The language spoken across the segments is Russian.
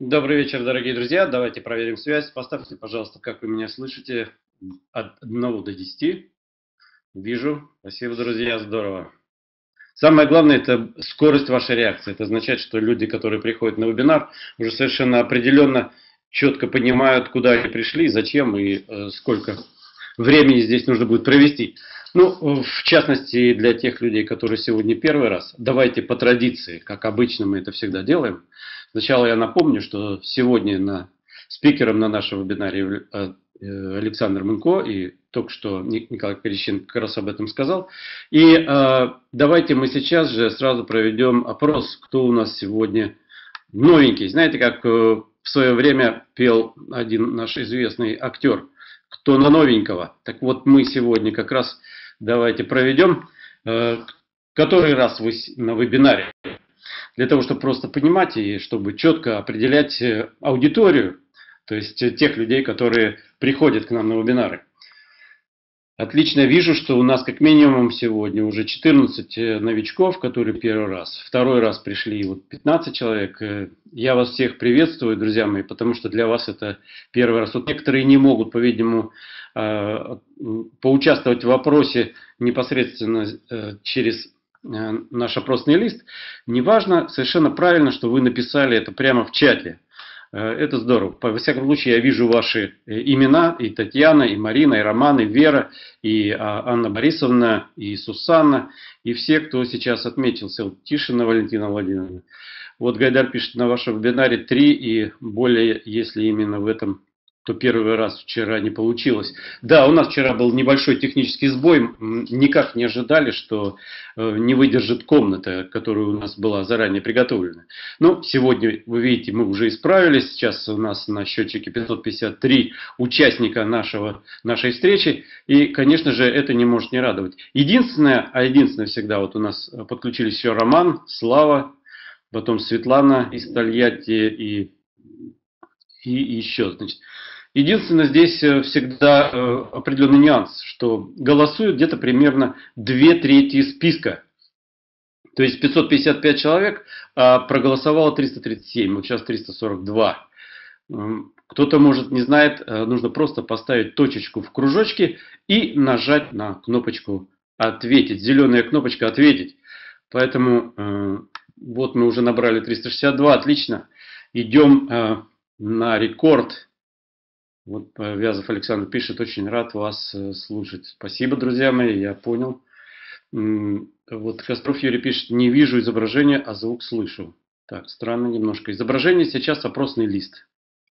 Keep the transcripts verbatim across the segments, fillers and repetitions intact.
Добрый вечер, дорогие друзья. Давайте проверим связь. Поставьте, пожалуйста, как вы меня слышите от одного до десяти. Вижу. Спасибо, друзья. Здорово. Самое главное – это скорость вашей реакции. Это означает, что люди, которые приходят на вебинар, уже совершенно определенно четко понимают, куда они пришли, зачем и э, сколько времени здесь нужно будет провести. Ну, в частности, для тех людей, которые сегодня первый раз, давайте по традиции, как обычно мы это всегда делаем. Сначала я напомню, что сегодня на, спикером на нашем вебинаре Александр Мунко, и только что Николай Перещенко как раз об этом сказал. И э, давайте мы сейчас же сразу проведем опрос, кто у нас сегодня новенький. Знаете, как э, в свое время пел один наш известный актер, кто на новенького. Так вот, мы сегодня как раз давайте проведем, э, который раз вы на вебинаре. Для того, чтобы просто понимать и чтобы четко определять аудиторию, то есть тех людей, которые приходят к нам на вебинары. Отлично вижу, что у нас как минимум сегодня уже четырнадцать новичков, которые первый раз. Второй раз пришли вот пятнадцать человек. Я вас всех приветствую, друзья мои, потому что для вас это первый раз. Вот некоторые не могут, по-видимому, поучаствовать в вопросе непосредственно через наш опросный лист. Неважно, совершенно правильно, что вы написали это прямо в чате. Это здорово. Во всяком случае, я вижу ваши имена, и Татьяна, и Марина, и Роман, и Вера, и Анна Борисовна, и Сусанна, и все, кто сейчас отметился. Вот Тишина Валентина Владимировна. Вот Гайдар пишет, на вашем вебинаре три и более, если именно в этом, то первый раз вчера не получилось. Да, у нас вчера был небольшой технический сбой. Никак не ожидали, что не выдержит комната, которая у нас была заранее приготовлена. Но сегодня, вы видите, мы уже исправились. Сейчас у нас на счетчике пятьсот пятьдесят три участника нашего, нашей встречи. И, конечно же, это не может не радовать. Единственное, а единственное всегда, вот у нас подключились еще Роман, Слава, потом Светлана из Тольятти и, и еще, значит. Единственное, здесь всегда определенный нюанс, что голосуют где-то примерно две трети списка. То есть пятьсот пятьдесят пять человек, а проголосовало триста тридцать семь, вот сейчас триста сорок два. Кто-то, может, не знает, нужно просто поставить точечку в кружочке и нажать на кнопочку «Ответить». Зеленая кнопочка «Ответить». Поэтому вот мы уже набрали триста шестьдесят два, отлично. Идем на рекорд. Вот Вязов Александр пишет, очень рад вас слушать. Спасибо, друзья мои, я понял. Вот Костров Юрий пишет, не вижу изображения, а звук слышу. Так, странно немножко. Изображение сейчас опросный лист.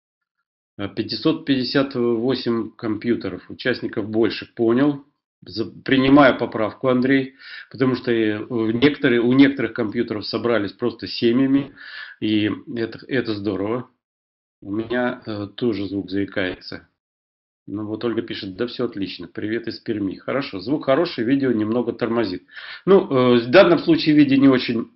пятьсот пятьдесят восемь компьютеров, участников больше, понял. Принимаю поправку, Андрей, потому что некоторые, у некоторых компьютеров собрались просто семьями, и это, это здорово. У меня э, тоже звук заикается. Ну вот Ольга пишет, да все отлично, привет из Перми. Хорошо, звук хороший, видео немного тормозит. Ну, э, в данном случае видео не очень.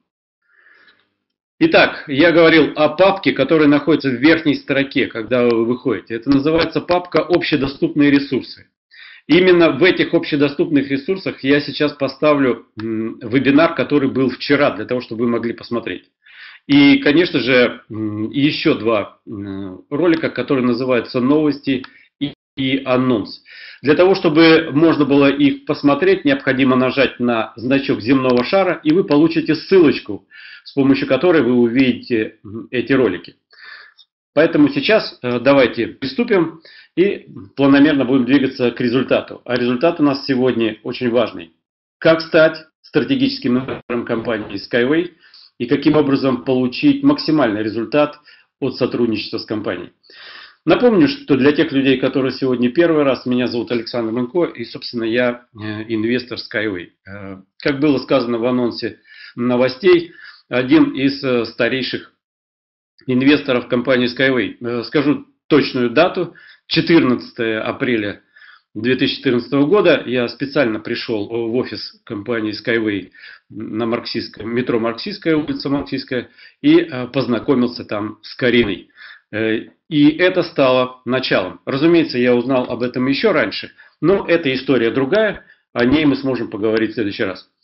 Итак, я говорил о папке, которая находится в верхней строке, когда вы выходите. Это называется папка «Общедоступные ресурсы». Именно в этих общедоступных ресурсах я сейчас поставлю м, вебинар, который был вчера, для того, чтобы вы могли посмотреть. И, конечно же, еще два ролика, которые называются «Новости» и «Анонс». Для того, чтобы можно было их посмотреть, необходимо нажать на значок земного шара, и вы получите ссылочку, с помощью которой вы увидите эти ролики. Поэтому сейчас давайте приступим и планомерно будем двигаться к результату. А результат у нас сегодня очень важный. Как стать стратегическим менеджером компании Skyway и каким образом получить максимальный результат от сотрудничества с компанией. Напомню, что для тех людей, которые сегодня первый раз, меня зовут Александр Мунко, и, собственно, я инвестор Skyway. Как было сказано в анонсе новостей, один из старейших инвесторов компании Skyway. Скажу точную дату, четырнадцатое апреля две тысячи четырнадцатого года я специально пришел в офис компании Skyway на Марксистском, метро Марксистская, улица Марксистская, и познакомился там с Кариной. И это стало началом. Разумеется, я узнал об этом еще раньше, но эта история другая, о ней мы сможем поговорить в следующий раз.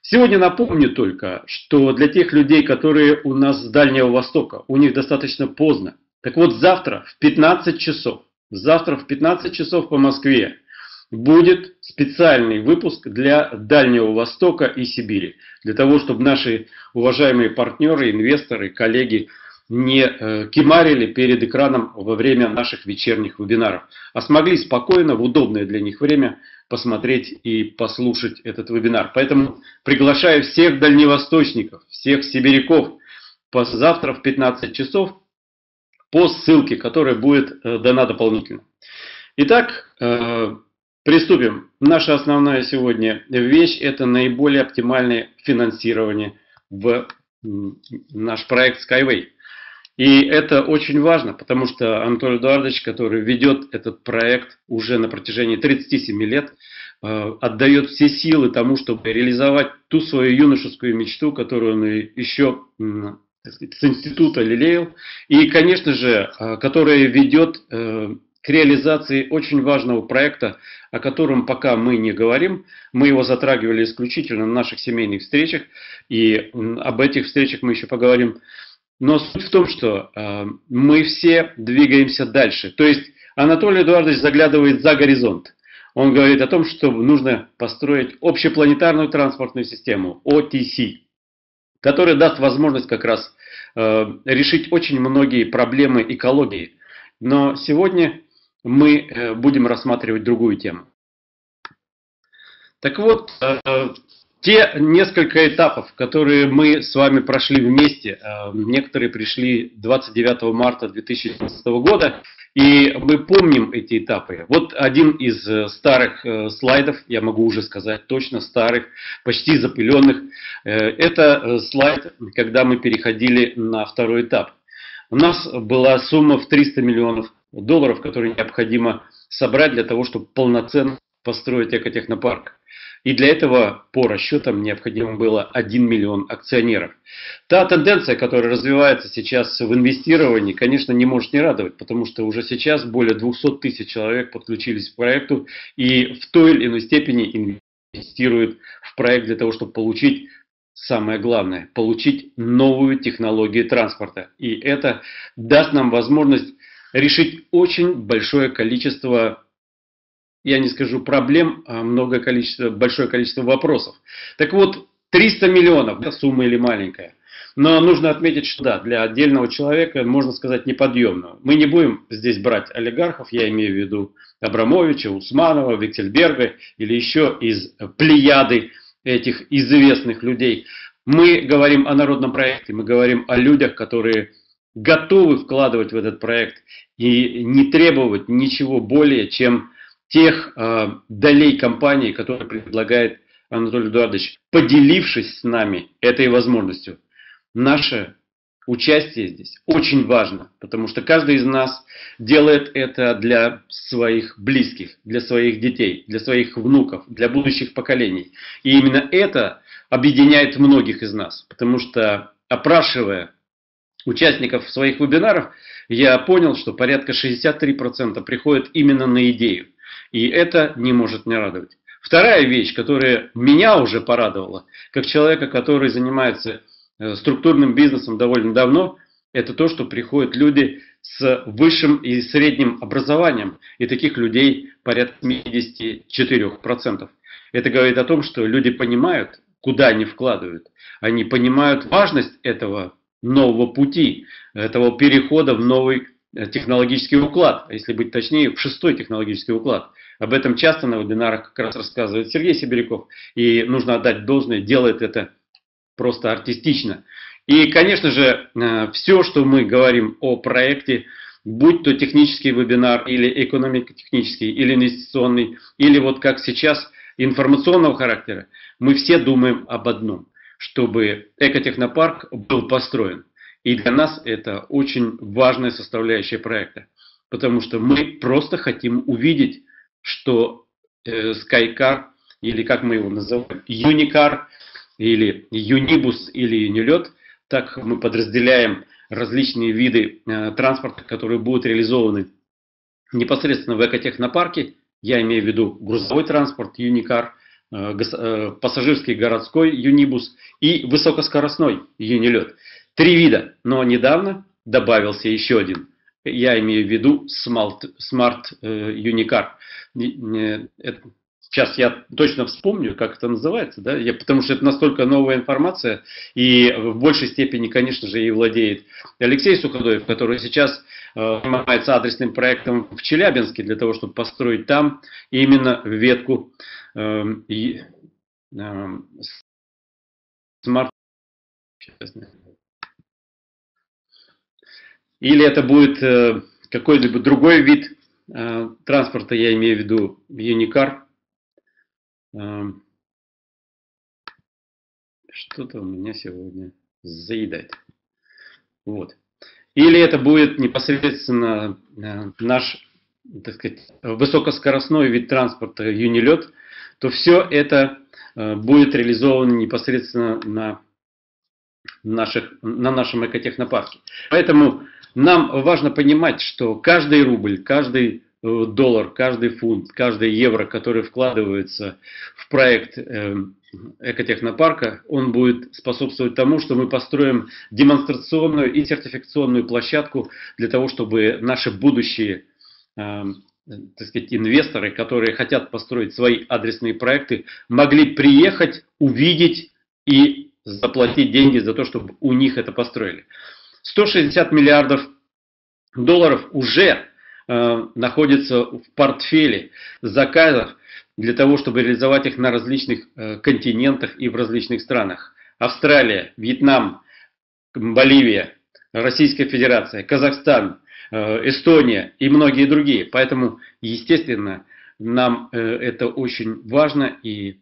Сегодня напомню только, что для тех людей, которые у нас с Дальнего Востока, у них достаточно поздно. Так вот, завтра в пятнадцать часов, завтра в пятнадцать часов по Москве будет специальный выпуск для Дальнего Востока и Сибири. Для того, чтобы наши уважаемые партнеры, инвесторы, коллеги не э, кимарили перед экраном во время наших вечерних вебинаров, а смогли спокойно, в удобное для них время посмотреть и послушать этот вебинар. Поэтому приглашаю всех дальневосточников, всех сибиряков завтра в пятнадцать часов по ссылке, которая будет э, дана дополнительно. Итак, э, приступим. Наша основная сегодня вещь – это наиболее оптимальное финансирование в наш проект Skyway. И это очень важно, потому что Анатолий Эдуардович, который ведет этот проект уже на протяжении тридцати семи лет, отдает все силы тому, чтобы реализовать ту свою юношескую мечту, которую он еще, так сказать, с института лелеял, и, конечно же, которая ведет к реализации очень важного проекта, о котором пока мы не говорим. Мы его затрагивали исключительно на наших семейных встречах, и об этих встречах мы еще поговорим. Но суть в том, что э, мы все двигаемся дальше. То есть Анатолий Эдуардович заглядывает за горизонт. Он говорит о том, что нужно построить общепланетарную транспортную систему, о ти си, которая даст возможность как раз э, решить очень многие проблемы экологии. Но сегодня мы э, будем рассматривать другую тему. Так вот, э, те несколько этапов, которые мы с вами прошли вместе, некоторые пришли двадцать девятого марта две тысячи девятнадцатого года, и мы помним эти этапы. Вот один из старых слайдов, я могу уже сказать точно, старых, почти запыленных, это слайд, когда мы переходили на второй этап. У нас была сумма в триста миллионов долларов, которую необходимо собрать для того, чтобы полноценно построить экотехнопарк. И для этого по расчетам необходимо было один миллион акционеров. Та тенденция, которая развивается сейчас в инвестировании, конечно, не может не радовать, потому что уже сейчас более двухсот тысяч человек подключились к проекту и в той или иной степени инвестируют в проект для того, чтобы получить самое главное, получить новую технологию транспорта. И это даст нам возможность решить очень большое количество, я не скажу проблем, а многое количество, большое количество вопросов. Так вот, триста миллионов, да, сумма или маленькая. Но нужно отметить, что да, для отдельного человека, можно сказать, неподъемного. Мы не будем здесь брать олигархов, я имею в виду Абрамовича, Усманова, Виксельберга или еще из плеяды этих известных людей. Мы говорим о народном проекте, мы говорим о людях, которые готовы вкладывать в этот проект и не требовать ничего более, чем тех э, долей компании, которые предлагает Анатолий Эдуардович, поделившись с нами этой возможностью. Наше участие здесь очень важно, потому что каждый из нас делает это для своих близких, для своих детей, для своих внуков, для будущих поколений. И именно это объединяет многих из нас, потому что, опрашивая участников своих вебинаров, я понял, что порядка шестьдесят три процента приходят именно на идею. И это не может не радовать. Вторая вещь, которая меня уже порадовала, как человека, который занимается структурным бизнесом довольно давно, это то, что приходят люди с высшим и средним образованием. И таких людей порядка семьдесят четыре процента. Это говорит о том, что люди понимают, куда они вкладывают. Они понимают важность этого нового пути, этого перехода в новый технологический уклад, если быть точнее, в шестой технологический уклад. Об этом часто на вебинарах как раз рассказывает Сергей Сибиряков, и нужно отдать должное, делает это просто артистично. И, конечно же, все, что мы говорим о проекте, будь то технический вебинар, или экономико-технический, или инвестиционный, или вот как сейчас информационного характера, мы все думаем об одном, чтобы экотехнопарк был построен. И для нас это очень важная составляющая проекта, потому что мы просто хотим увидеть, что э, Skycar, или как мы его называем, Unicar, или Unibus, или Unilет, так мы подразделяем различные виды э, транспорта, которые будут реализованы непосредственно в экотехнопарке. Я имею в виду грузовой транспорт, Unicar, пассажирский городской юнибус и высокоскоростной юнилет. Три вида, но недавно добавился еще один. Я имею в виду Smart, Smart Unicar. Сейчас я точно вспомню, как это называется, да? я, потому что это настолько новая информация, и в большей степени, конечно же, ей владеет Алексей Суходоев, который сейчас э, занимается адресным проектом в Челябинске, для того, чтобы построить там именно ветку э, и, э, смарт. Или это будет э, какой-либо другой вид э, транспорта, я имею в виду Unicar. Что-то у меня сегодня заедает. Вот. Или это будет непосредственно наш, так сказать, высокоскоростной вид транспорта юнилет, то все это будет реализовано непосредственно на, наших, на нашем экотехнопарке. Поэтому нам важно понимать, что каждый рубль, каждый доллар, каждый фунт, каждый евро, который вкладывается в проект экотехнопарка, он будет способствовать тому, что мы построим демонстрационную и сертификационную площадку для того, чтобы наши будущие, так сказать, инвесторы, которые хотят построить свои адресные проекты, могли приехать, увидеть и заплатить деньги за то, чтобы у них это построили. сто шестьдесят миллиардов долларов уже находится в портфеле заказов для того, чтобы реализовать их на различных континентах и в различных странах. Австралия, Вьетнам, Боливия, Российская Федерация, Казахстан, Эстония и многие другие. Поэтому, естественно, нам это очень важно и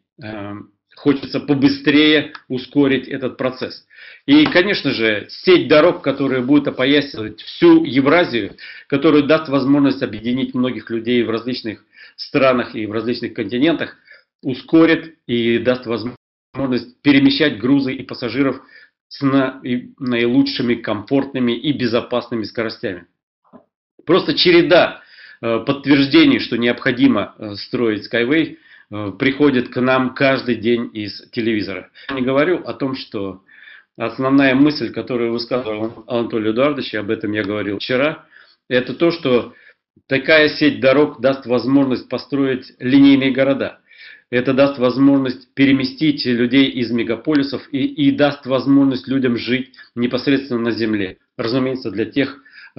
хочется побыстрее ускорить этот процесс. И, конечно же, сеть дорог, которая будет опоясывать всю Евразию, которая даст возможность объединить многих людей в различных странах и в различных континентах, ускорит и даст возможность перемещать грузы и пассажиров с наилучшими, комфортными и безопасными скоростями. Просто череда подтверждений, что необходимо строить Skyway, приходит к нам каждый день из телевизора. Я не говорю о том, что основная мысль, которую высказывал Анатолий Эдуардович, об этом я говорил вчера, это то, что такая сеть дорог даст возможность построить линейные города. Это даст возможность переместить людей из мегаполисов и, и даст возможность людям жить непосредственно на земле. Разумеется, для тех,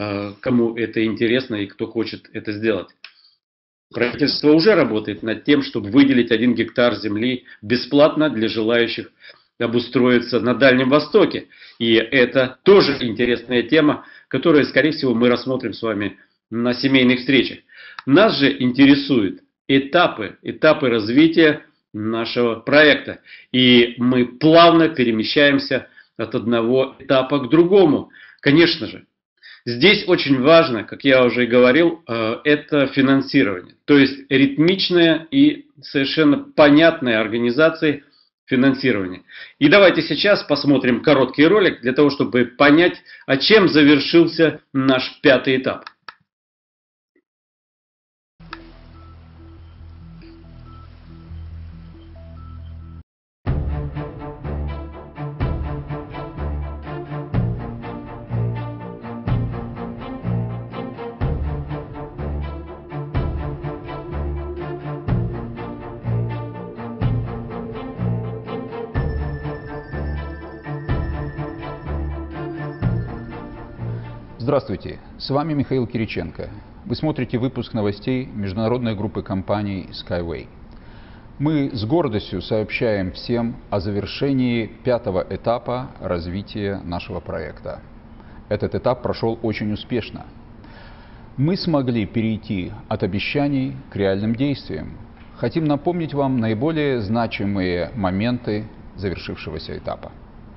кому это интересно и кто хочет это сделать. Правительство уже работает над тем, чтобы выделить один гектар земли бесплатно для желающих обустроиться на Дальнем Востоке. И это тоже интересная тема, которую, скорее всего, мы рассмотрим с вами на семейных встречах. Нас же интересуют этапы, этапы развития нашего проекта. И мы плавно перемещаемся от одного этапа к другому. Конечно же, здесь очень важно, как я уже и говорил, это финансирование. То есть ритмичная и совершенно понятная организация финансирования. И давайте сейчас посмотрим короткий ролик для того, чтобы понять, а чем завершился наш пятый этап. Здравствуйте, с вами Михаил Кириченко. Вы смотрите выпуск новостей международной группы компаний Skyway. Мы с гордостью сообщаем всем о завершении пятого этапа развития нашего проекта. Этот этап прошел очень успешно. Мы смогли перейти от обещаний к реальным действиям. Хотим напомнить вам наиболее значимые моменты завершившегося этапа.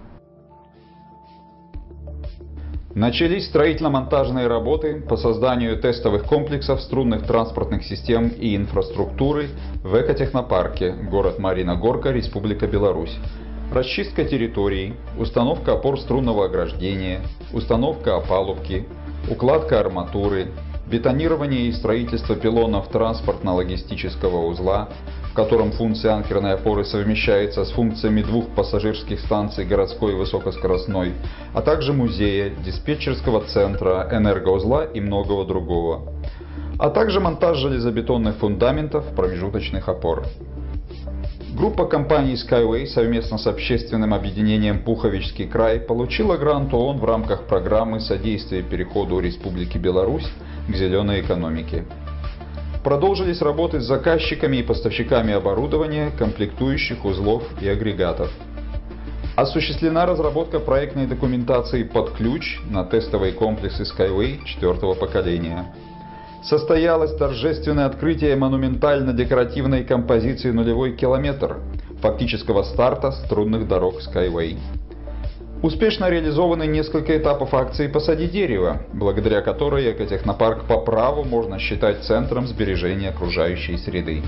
Начались строительно-монтажные работы по созданию тестовых комплексов струнных транспортных систем и инфраструктуры в экотехнопарке, город Марина Горка, Республика Беларусь. Расчистка территорий, установка опор струнного ограждения, установка опалубки, укладка арматуры, бетонирование и строительство пилонов транспортно-логистического узла, котором функция анкерной опоры совмещается с функциями двух пассажирских станций городской и высокоскоростной, а также музея, диспетчерского центра, энергоузла и многого другого, а также монтаж железобетонных фундаментов промежуточных опор. Группа компаний Skyway совместно с общественным объединением «Пуховичский край» получила грант ООН в рамках программы содействия переходу Республики Беларусь к зеленой экономике. Продолжились работы с заказчиками и поставщиками оборудования, комплектующих узлов и агрегатов. Осуществлена разработка проектной документации под ключ на тестовые комплексы Skyway четвертого поколения. Состоялось торжественное открытие монументально-декоративной композиции «Нулевой километр» фактического старта струнных дорог Skyway. Успешно реализованы несколько этапов акции «Посади дерево», благодаря которой экотехнопарк по праву можно считать центром сбережения окружающей среды.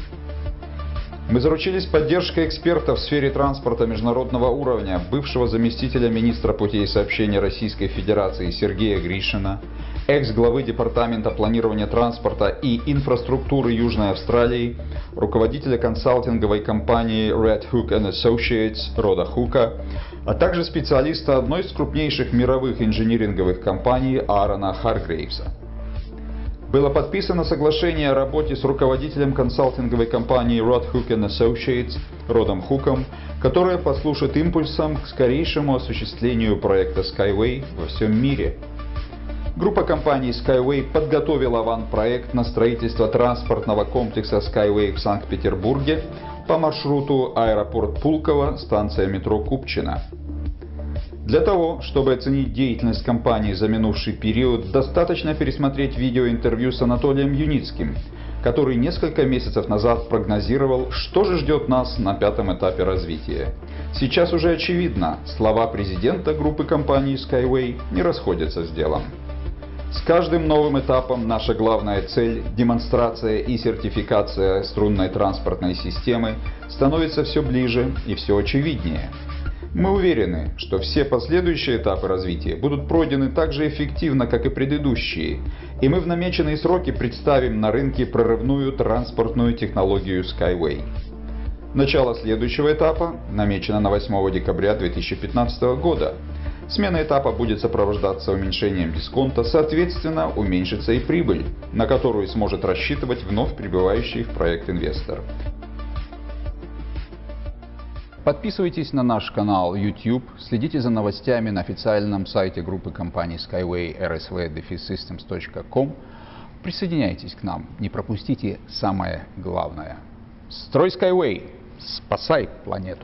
Мы заручились поддержкой экспертов в сфере транспорта международного уровня, бывшего заместителя министра путей сообщения Российской Федерации Сергея Гришина, экс-главы Департамента планирования транспорта и инфраструктуры Южной Австралии, руководителя консалтинговой компании Red Hook and Associates Рода Хука, а также специалиста одной из крупнейших мировых инжиниринговых компаний Аарона Харгрейвса. Было подписано соглашение о работе с руководителем консалтинговой компании Red Hook and Associates Родом Хуком, которое послужит импульсом к скорейшему осуществлению проекта Skyway во всем мире. Группа компаний Skyway подготовила аванпроект на строительство транспортного комплекса Skyway в Санкт-Петербурге по маршруту аэропорт Пулково, станция метро Купчино. Для того, чтобы оценить деятельность компании за минувший период, достаточно пересмотреть видеоинтервью с Анатолием Юницким, который несколько месяцев назад прогнозировал, что же ждет нас на пятом этапе развития. Сейчас уже очевидно, слова президента группы компаний Skyway не расходятся с делом. С каждым новым этапом наша главная цель – демонстрация и сертификация струнной транспортной системы – становится все ближе и все очевиднее. Мы уверены, что все последующие этапы развития будут пройдены так же эффективно, как и предыдущие, и мы в намеченные сроки представим на рынке прорывную транспортную технологию Skyway. Начало следующего этапа намечено на восьмое декабря две тысячи пятнадцатого года. Смена этапа будет сопровождаться уменьшением дисконта, соответственно, уменьшится и прибыль, на которую сможет рассчитывать вновь прибывающий в проект инвестор. Подписывайтесь на наш канал YouTube, следите за новостями на официальном сайте группы компаний Skyway эр эс ви systems точка ком. Присоединяйтесь к нам, не пропустите самое главное. Строй Skyway, спасай планету!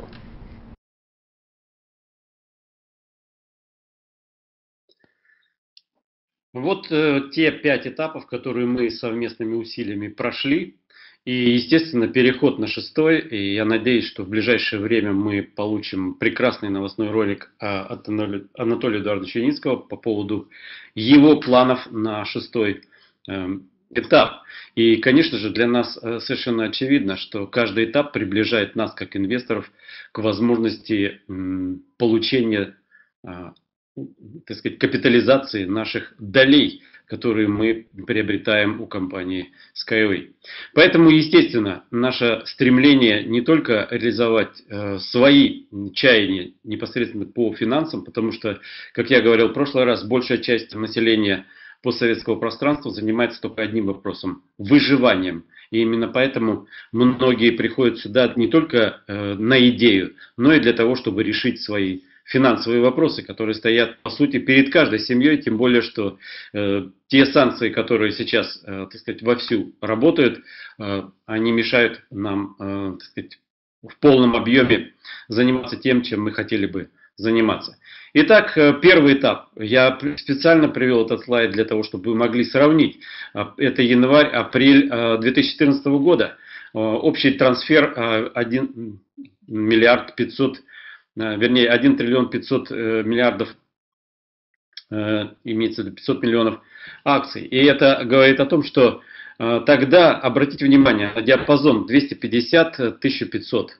Вот э, те пять этапов, которые мы совместными усилиями прошли. И, естественно, переход на шестой. И я надеюсь, что в ближайшее время мы получим прекрасный новостной ролик от Анатолия Эдуардовича Юницкого по поводу его планов на шестой этап. И, конечно же, для нас совершенно очевидно, что каждый этап приближает нас, как инвесторов, к возможности получения, так сказать, капитализации наших долей, которые мы приобретаем у компании Skyway. Поэтому, естественно, наше стремление не только реализовать э, свои чаяния непосредственно по финансам, потому что, как я говорил в прошлый раз, большая часть населения постсоветского пространства занимается только одним вопросом – выживанием. И именно поэтому многие приходят сюда не только э, на идею, но и для того, чтобы решить свои финансовые вопросы, которые стоят, по сути, перед каждой семьей, тем более, что э, те санкции, которые сейчас, э, так сказать, вовсю работают, э, они мешают нам, э, так сказать, в полном объеме заниматься тем, чем мы хотели бы заниматься. Итак, первый этап. Я специально привел этот слайд для того, чтобы вы могли сравнить. Это январь-апрель две тысячи четырнадцатого года. Общий трансфер один миллиард пятьсот, вернее, один триллион пятьсот миллиардов, имеется в виду пятьсот миллионов акций. И это говорит о том, что тогда, обратите внимание, на диапазон двести пятьдесят — тысяча пятьсот.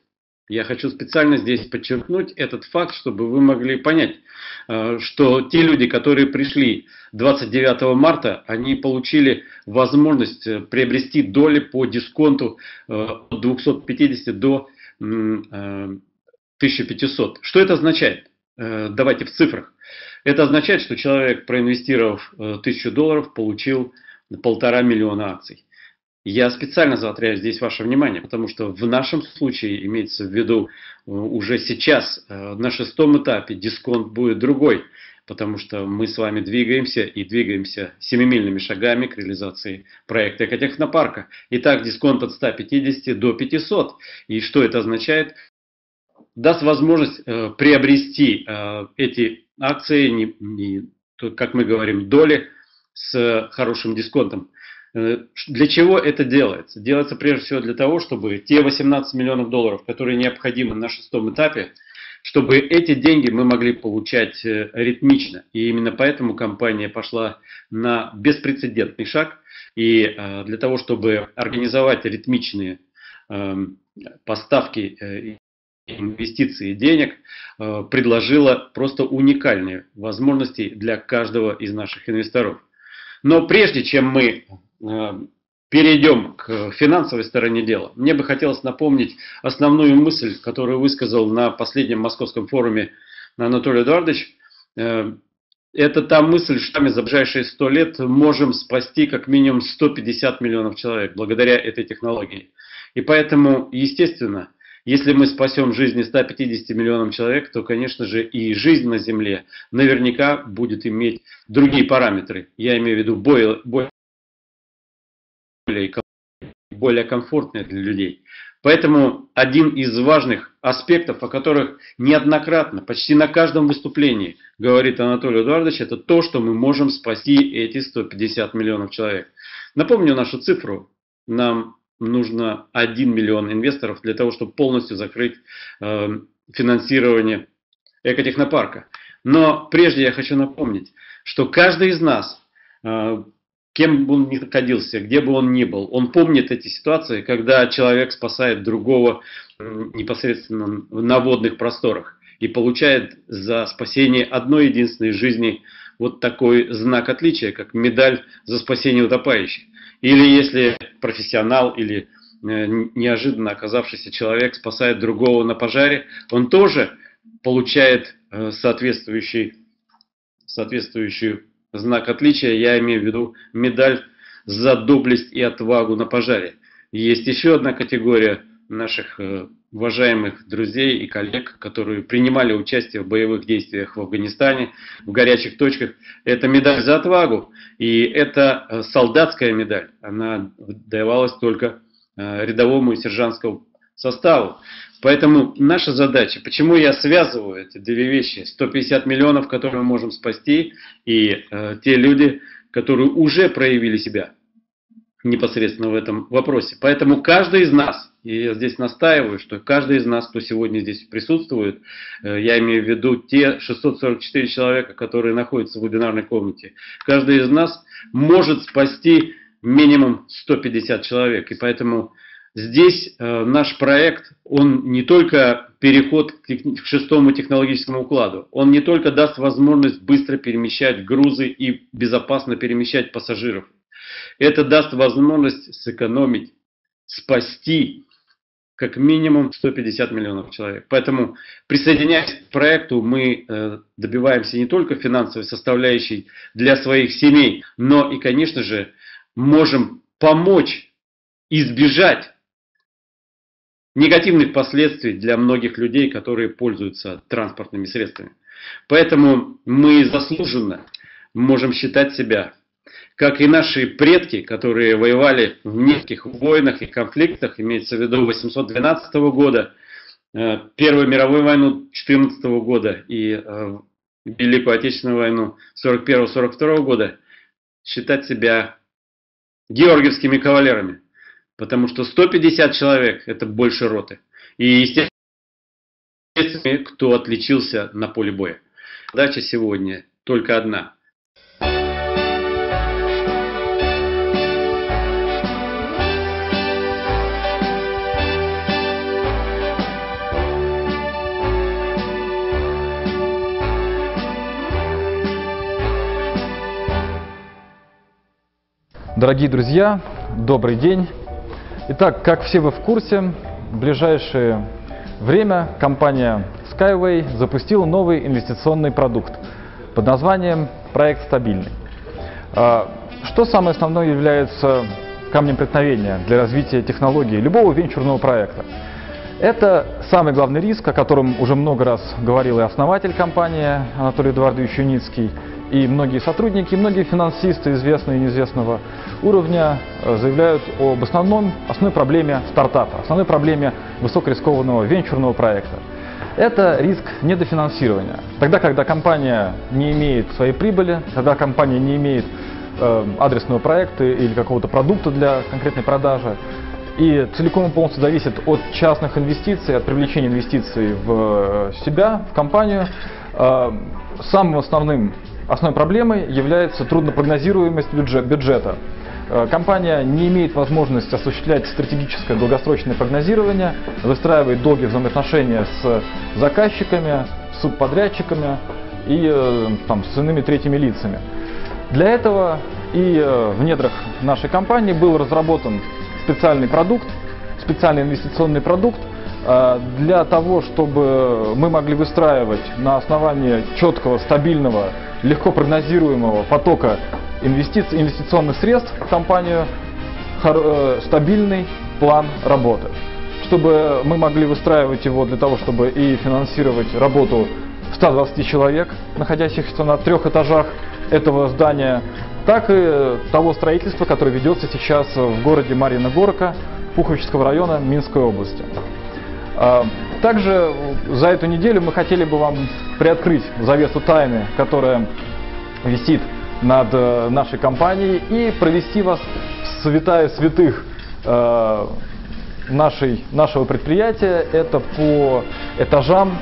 Я хочу специально здесь подчеркнуть этот факт, чтобы вы могли понять, что те люди, которые пришли двадцать девятого марта, они получили возможность приобрести доли по дисконту от двухсот пятидесяти до тысячи пятисот. Что это означает? Давайте в цифрах. Это означает, что человек, проинвестировав тысячу долларов, получил полтора миллиона акций. Я специально заостряю здесь ваше внимание, потому что в нашем случае имеется в виду уже сейчас, на шестом этапе, дисконт будет другой, потому что мы с вами двигаемся и двигаемся семимильными шагами к реализации проекта экотехнопарка. Итак, дисконт от ста пятидесяти до пятисот. И что это означает? Даст возможность приобрести эти акции, не, не, как мы говорим, доли с хорошим дисконтом. Для чего это делается? Делается прежде всего для того, чтобы те восемнадцать миллионов долларов, которые необходимы на шестом этапе, чтобы эти деньги мы могли получать ритмично. И именно поэтому компания пошла на беспрецедентный шаг. И для того, чтобы организовать ритмичные поставки инвестиций и денег, предложила просто уникальные возможности для каждого из наших инвесторов. Но прежде чем мы перейдем к финансовой стороне дела, мне бы хотелось напомнить основную мысль, которую высказал на последнем московском форуме Анатолий Эдуардович. Это та мысль, что мы за ближайшие сто лет можем спасти как минимум сто пятьдесят миллионов человек благодаря этой технологии. И поэтому, естественно, если мы спасем жизни ста пятидесяти миллионам человек, то, конечно же, и жизнь на Земле наверняка будет иметь другие параметры. Я имею в виду более, более, более комфортные для людей. Поэтому один из важных аспектов, о которых неоднократно, почти на каждом выступлении говорит Анатолий Эдуардович, это то, что мы можем спасти эти сто пятьдесят миллионов человек. Напомню нашу цифру. Нам нужно один миллион инвесторов для того, чтобы полностью закрыть э, финансирование экотехнопарка. Но прежде я хочу напомнить, что каждый из нас, э, кем бы он ни находился, где бы он ни был, он помнит эти ситуации, когда человек спасает другого э, непосредственно на водных просторах и получает за спасение одной единственной жизни вот такой знак отличия, как медаль за спасение утопающих. Или если профессионал или неожиданно оказавшийся человек спасает другого на пожаре, он тоже получает соответствующий, соответствующий знак отличия. Я имею в виду медаль за доблесть и отвагу на пожаре. Есть еще одна категория наших уважаемых друзей и коллег, которые принимали участие в боевых действиях в Афганистане, в горячих точках. Это медаль за отвагу. И это солдатская медаль. Она давалась только рядовому и сержантскому составу. Поэтому наша задача, почему я связываю эти две вещи, сто пятьдесят миллионов, которые мы можем спасти, и э, те люди, которые уже проявили себя непосредственно в этом вопросе. Поэтому каждый из нас, и я здесь настаиваю, что каждый из нас, кто сегодня здесь присутствует, я имею в виду те шестьсот сорок четыре человека, которые находятся в вебинарной комнате, каждый из нас может спасти минимум сто пятьдесят человек. И поэтому здесь наш проект, он не только переход к шестому технологическому укладу, он не только даст возможность быстро перемещать грузы и безопасно перемещать пассажиров. Это даст возможность сэкономить, спасти как минимум сто пятьдесят миллионов человек. Поэтому, присоединяясь к проекту, мы добиваемся не только финансовой составляющей для своих семей, но и, конечно же, можем помочь избежать негативных последствий для многих людей, которые пользуются транспортными средствами. Поэтому мы заслуженно можем считать себя, как и наши предки, которые воевали в нескольких войнах и конфликтах, имеется в виду восемьсот двенадцатого года, Первую мировую войну четырнадцатого года и Великую Отечественную войну сорок первого сорок второго года, считать себя георгиевскими кавалерами. Потому что сто пятьдесят человек – это больше роты. И, естественно, кто отличился на поле боя. Задача сегодня только одна. Дорогие друзья, добрый день. Итак, как все вы в курсе, в ближайшее время компания Skyway запустила новый инвестиционный продукт под названием «Проект стабильный». Что самое основное является камнем преткновения для развития технологий любого венчурного проекта? Это самый главный риск, о котором уже много раз говорил и основатель компании Анатолий Эдуардович Юницкий, и многие сотрудники, многие финансисты известного и неизвестного уровня заявляют об основном, основной проблеме стартапа, основной проблеме высокорискованного венчурного проекта. Это риск недофинансирования. Тогда, когда компания не имеет своей прибыли, когда компания не имеет э, адресного проекта или какого-то продукта для конкретной продажи, и целиком и полностью зависит от частных инвестиций, от привлечения инвестиций в себя, в компанию, э, самым основным Основной проблемой является труднопрогнозируемость бюджета. Компания не имеет возможности осуществлять стратегическое долгосрочное прогнозирование, выстраивает долгие взаимоотношения с заказчиками, с субподрядчиками и там, с иными третьими лицами. Для этого и в недрах нашей компании был разработан специальный продукт, специальный инвестиционный продукт, для того, чтобы мы могли выстраивать на основании четкого, стабильного, легко прогнозируемого потока инвестиций, инвестиционных средств в компанию стабильный план работы. Чтобы мы могли выстраивать его для того, чтобы и финансировать работу ста двадцати человек, находящихся на трех этажах этого здания, так и того строительства, которое ведется сейчас в городе Марьина Горка Пуховического района Минской области. Также за эту неделю мы хотели бы вам приоткрыть завесу тайны, которая висит над нашей компанией, и провести вас в святая святых нашей, нашего предприятия. Это по этажам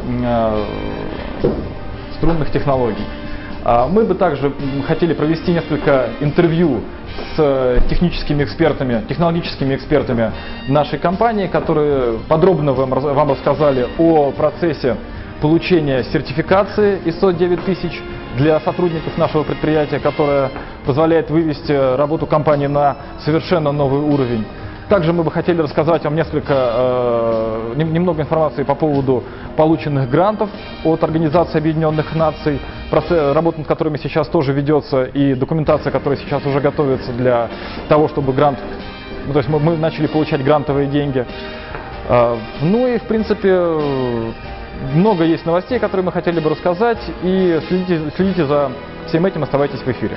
струнных технологий. Мы бы также хотели провести несколько интервью с техническими экспертами, технологическими экспертами нашей компании, которые подробно вам, вам рассказали о процессе получения сертификации ай эс о девять тысяч для сотрудников нашего предприятия, которая позволяет вывести работу компании на совершенно новый уровень. Также мы бы хотели рассказать вам несколько, э, немного информации по поводу полученных грантов от Организации Объединенных Наций, процесс, работа над которыми сейчас тоже ведется, и документация, которая сейчас уже готовится для того, чтобы грант, ну, то есть мы, мы начали получать грантовые деньги. Э, ну и в принципе много есть новостей, которые мы хотели бы рассказать, и следите, следите за всем этим, оставайтесь в эфире.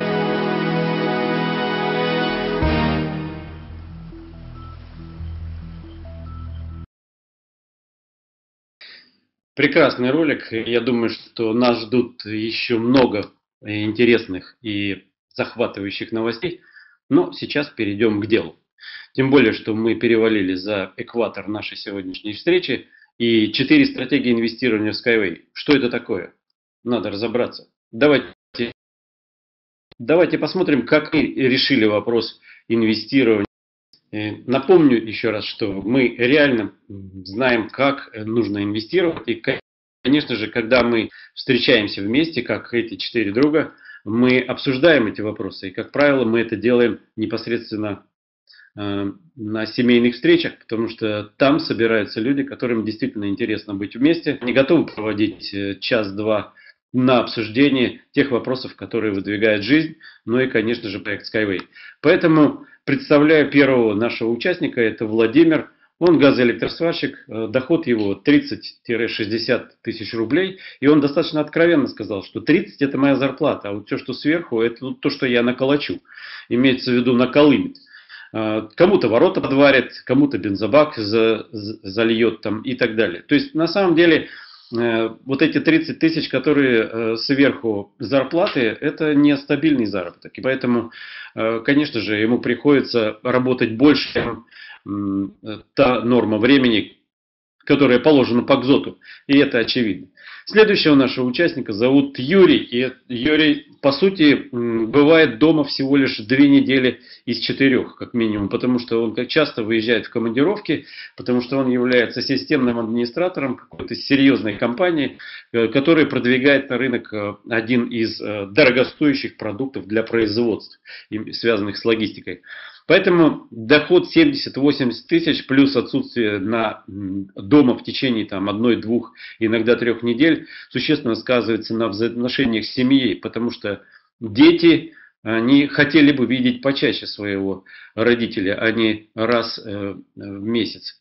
Прекрасный ролик. Я думаю, что нас ждут еще много интересных и захватывающих новостей. Но сейчас перейдем к делу. Тем более, что мы перевалили за экватор нашей сегодняшней встречи. И четыре стратегии инвестирования в Skyway. Что это такое? Надо разобраться. Давайте, давайте посмотрим, как мы решили вопрос инвестирования. Напомню еще раз, что мы реально знаем, как нужно инвестировать. И, конечно же, когда мы встречаемся вместе, как эти четыре друга, мы обсуждаем эти вопросы. И, как правило, мы это делаем непосредственно э, на семейных встречах, потому что там собираются люди, которым действительно интересно быть вместе. Они готовы проводить час-два на обсуждение тех вопросов, которые выдвигает жизнь, ну и, конечно же, проект Skyway. Поэтому представляю первого нашего участника, это Владимир. Он газоэлектросварщик, доход его тридцать-шестьдесят тысяч рублей. И он достаточно откровенно сказал, что тридцать это моя зарплата, а вот все, что сверху, это то, что я наколочу. Имеется в виду наколымет. Кому-то ворота подварит, кому-то бензобак зальет там и так далее. То есть на самом деле вот эти тридцать тысяч, которые сверху зарплаты, это не стабильный заработок. И поэтому, конечно же, ему приходится работать больше, чем та норма времени, которая положена по КЗОТу. И это очевидно. Следующего нашего участника зовут Юрий. И Юрий, по сути, бывает дома всего лишь две недели из четырех, как минимум, потому что он как часто выезжает в командировки, потому что он является системным администратором какой-то серьезной компании, которая продвигает на рынок один из дорогостоящих продуктов для производства, связанных с логистикой. Поэтому доход семьдесят-восемьдесят тысяч плюс отсутствие на дома в течение там, одной-двух, иногда трех недель существенно сказывается на взаимоотношениях с семьей, потому что дети, они хотели бы видеть почаще своего родителя, а не раз в месяц.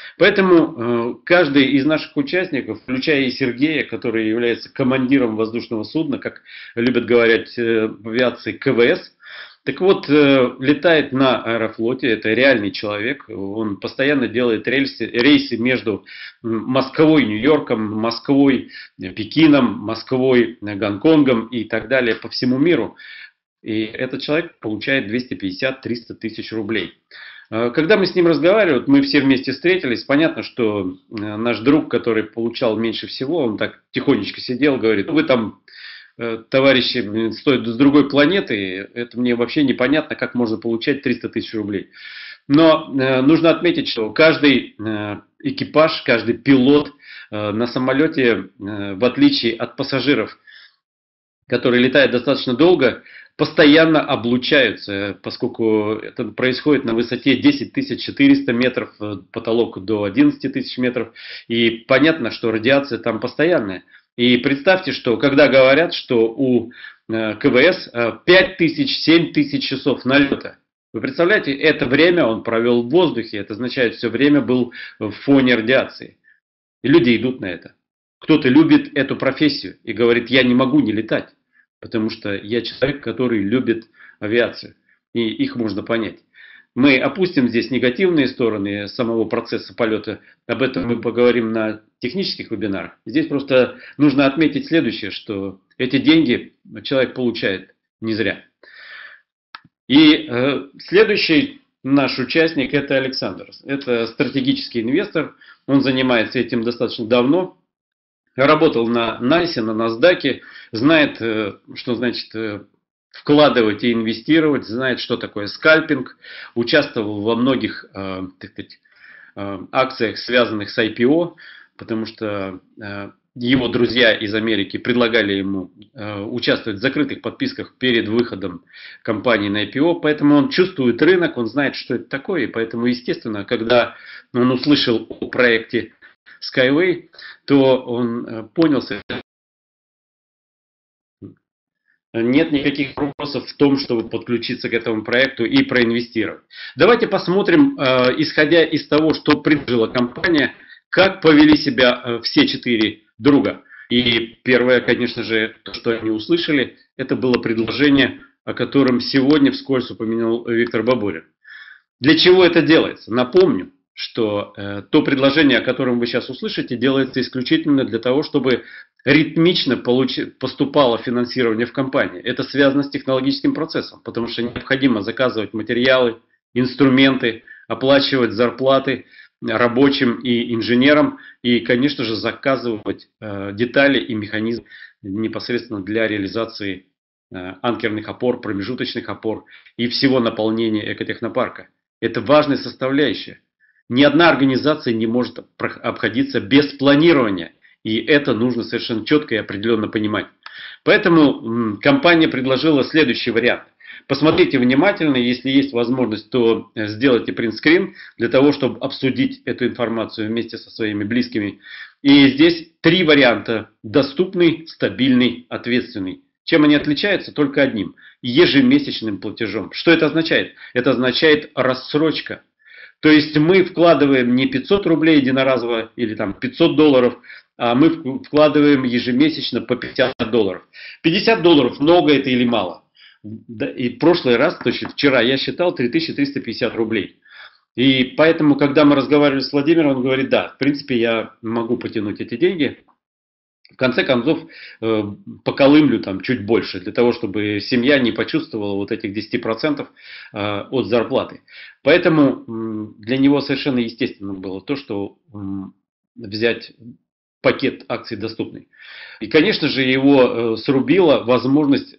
Поэтому каждый из наших участников, включая и Сергея, который является командиром воздушного судна, как любят говорить в авиации, ка вэ эс, так вот, летает на Аэрофлоте, это реальный человек, он постоянно делает рейсы, рейсы между Москвой, Нью-Йорком, Москвой, Пекином, Москвой, Гонконгом и так далее по всему миру. И этот человек получает двести пятьдесят - триста тысяч рублей. Когда мы с ним разговаривали, мы все вместе встретились, понятно, что наш друг, который получал меньше всего, он так тихонечко сидел, говорит: вы там... товарищи стоят с другой планеты, это мне вообще непонятно, как можно получать триста тысяч рублей. Но э, нужно отметить, что каждый э, экипаж, каждый пилот э, на самолете, э, в отличие от пассажиров, которые летают достаточно долго, постоянно облучаются, поскольку это происходит на высоте десять тысяч четыреста метров, потолок до одиннадцать тысяч метров, и понятно, что радиация там постоянная. И представьте, что когда говорят, что у ка вэ эс пять тысяч - семь тысяч часов налета, вы представляете, это время он провел в воздухе, это означает, все время был в фоне радиации. И люди идут на это. Кто-то любит эту профессию и говорит: я не могу не летать, потому что я человек, который любит авиацию, и их можно понять. Мы опустим здесь негативные стороны самого процесса полета, об этом мы поговорим на технических вебинарах. Здесь просто нужно отметить следующее, что эти деньги человек получает не зря. И э, следующий наш участник — это Александр. Это стратегический инвестор, он занимается этим достаточно давно. Работал на найсе, на NASDAQ, знает, э, что значит... Э, вкладывать и инвестировать, знает, что такое скальпинг, участвовал во многих э, так сказать, э, акциях, связанных с ай пи о, потому что э, его друзья из Америки предлагали ему э, участвовать в закрытых подписках перед выходом компании на ай пи о, поэтому он чувствует рынок, он знает, что это такое, и поэтому, естественно, когда он услышал о проекте Skyway, то он э, понял, нет никаких вопросов в том, чтобы подключиться к этому проекту и проинвестировать. Давайте посмотрим, исходя из того, что предложила компания, как повели себя все четыре друга. И первое, конечно же, то, что они услышали, это было предложение, о котором сегодня вскользь упомянул Виктор Бабурин. Для чего это делается? Напомню, что э, то предложение, о котором вы сейчас услышите, делается исключительно для того, чтобы ритмично получи, поступало финансирование в компании. Это связано с технологическим процессом, потому что необходимо заказывать материалы, инструменты, оплачивать зарплаты рабочим и инженерам, и, конечно же, заказывать э, детали и механизмы непосредственно для реализации э, анкерных опор, промежуточных опор и всего наполнения экотехнопарка. Это важная составляющая. Ни одна организация не может обходиться без планирования. И это нужно совершенно четко и определенно понимать. Поэтому компания предложила следующий вариант. Посмотрите внимательно, если есть возможность, то сделайте принтскрин для того, чтобы обсудить эту информацию вместе со своими близкими. И здесь три варианта: доступный, стабильный, ответственный. Чем они отличаются? Только одним: ежемесячным платежом. Что это означает? Это означает рассрочка. То есть мы вкладываем не пятьсот рублей единоразово или там пятьсот долларов, а мы вкладываем ежемесячно по пятьдесят долларов. пятьдесят долларов много это или мало? И в прошлый раз, то есть вчера я считал три тысячи триста пятьдесят рублей. И поэтому, когда мы разговаривали с Владимиром, он говорит: да, в принципе, я могу потянуть эти деньги. В конце концов, э, поколымлю там чуть больше, для того, чтобы семья не почувствовала вот этих десять процентов э, от зарплаты. Поэтому э, для него совершенно естественно было то, что э, взять пакет акций доступный. И, конечно же, его срубила возможность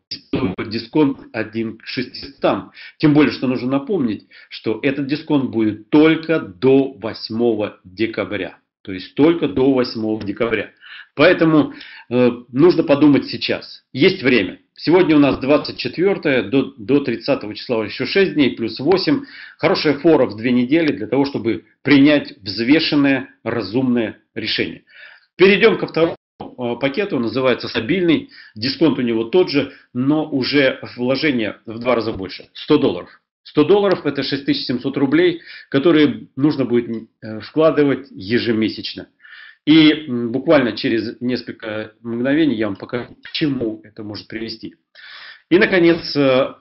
дисконт один к шестистам. Тем более, что нужно напомнить, что этот дисконт будет только до восьмого декабря. То есть только до восьмого декабря. Поэтому э, нужно подумать сейчас. Есть время. Сегодня у нас двадцать четвёртое, до, до тридцатого числа еще шесть дней, плюс восемь. Хорошая фора в две недели для того, чтобы принять взвешенное, разумное решение. Перейдем ко второму пакету, он называется стабильный. Дисконт у него тот же, но уже вложение в два раза больше. сто долларов. сто долларов это шесть тысяч семьсот рублей, которые нужно будет вкладывать ежемесячно. И буквально через несколько мгновений я вам покажу, к чему это может привести. И, наконец,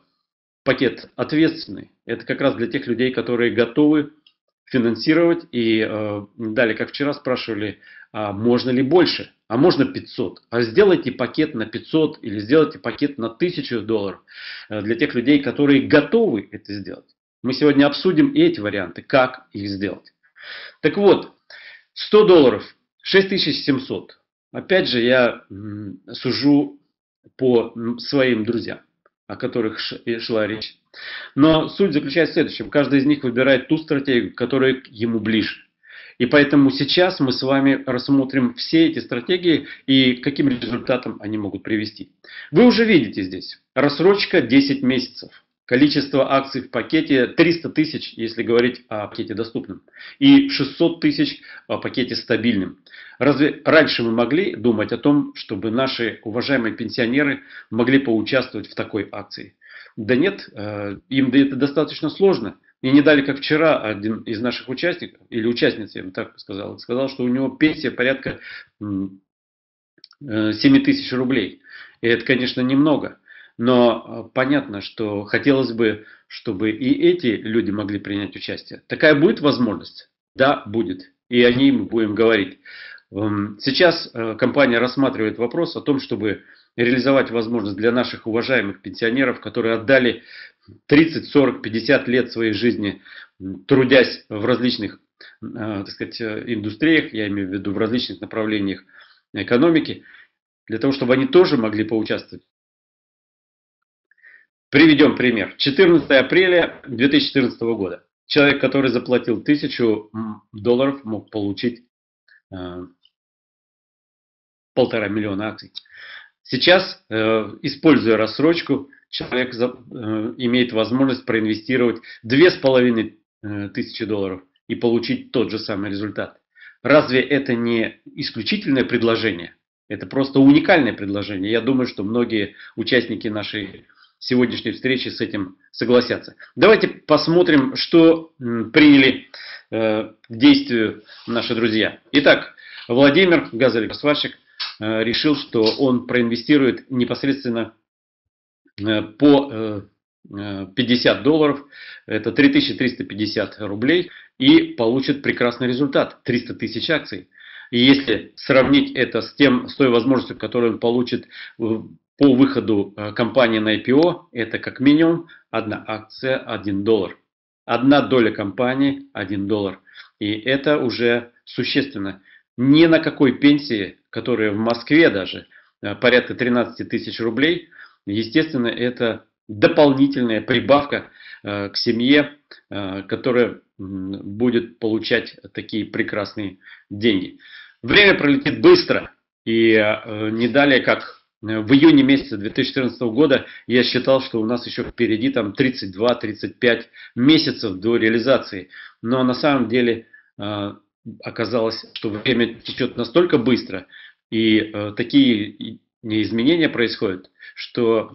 пакет ответственный. Это как раз для тех людей, которые готовы финансировать. И далее, как вчера спрашивали, а можно ли больше? А можно пятьсот? А сделайте пакет на пятьсот или сделайте пакет на тысячу долларов для тех людей, которые готовы это сделать. Мы сегодня обсудим эти варианты, как их сделать. Так вот, сто долларов, шесть тысяч семьсот. Опять же, я сужу по своим друзьям, о которых шла речь. Но суть заключается в следующем. Каждый из них выбирает ту стратегию, которая ему ближе. И поэтому сейчас мы с вами рассмотрим все эти стратегии и к каким результатам они могут привести. Вы уже видите здесь рассрочка десять месяцев. Количество акций в пакете триста тысяч, если говорить о пакете доступном. И шестьсот тысяч о пакете стабильном. Разве раньше мы могли думать о том, чтобы наши уважаемые пенсионеры могли поучаствовать в такой акции? Да нет, им это достаточно сложно. И не дали, как вчера, один из наших участников, или участниц, я бы так сказал, сказал, что у него пенсия порядка семь тысяч рублей. И это, конечно, немного. Но понятно, что хотелось бы, чтобы и эти люди могли принять участие. Такая будет возможность? Да, будет. И о ней мы будем говорить. Сейчас компания рассматривает вопрос о том, чтобы реализовать возможность для наших уважаемых пенсионеров, которые отдали тридцать, сорок, пятьдесят лет своей жизни, трудясь в различных, так сказать, индустриях, я имею в виду в различных направлениях экономики, для того, чтобы они тоже могли поучаствовать. Приведем пример. четырнадцатого апреля две тысячи четырнадцатого года. Человек, который заплатил тысячу долларов, мог получить э, полтора миллиона акций. Сейчас, э, используя рассрочку, человек за, э, имеет возможность проинвестировать две с половиной тысячи долларов и получить тот же самый результат. Разве это не исключительное предложение? Это просто уникальное предложение. Я думаю, что многие участники нашей сегодняшней встречи с этим согласятся. Давайте посмотрим, что приняли э, к действию наши друзья. Итак, Владимир, газовик-сварщик, э, решил, что он проинвестирует непосредственно э, по э, пятьдесят долларов, это три тысячи триста пятьдесят рублей, и получит прекрасный результат, триста тысяч акций. И если сравнить это с, тем, с той возможностью, которую он получит по выходу компании на ай пи о, это как минимум одна акция один доллар. Одна доля компании один доллар. И это уже существенно. Ни на какой пенсии, которая в Москве даже порядка тринадцать тысяч рублей, естественно, это дополнительная прибавка к семье, которая будет получать такие прекрасные деньги. Время пролетит быстро. И не далее, как в июне месяце две тысячи четырнадцатого года я считал, что у нас еще впереди там тридцать два — тридцать пять месяцев до реализации. Но на самом деле оказалось, что время течет настолько быстро, и такие изменения происходят, что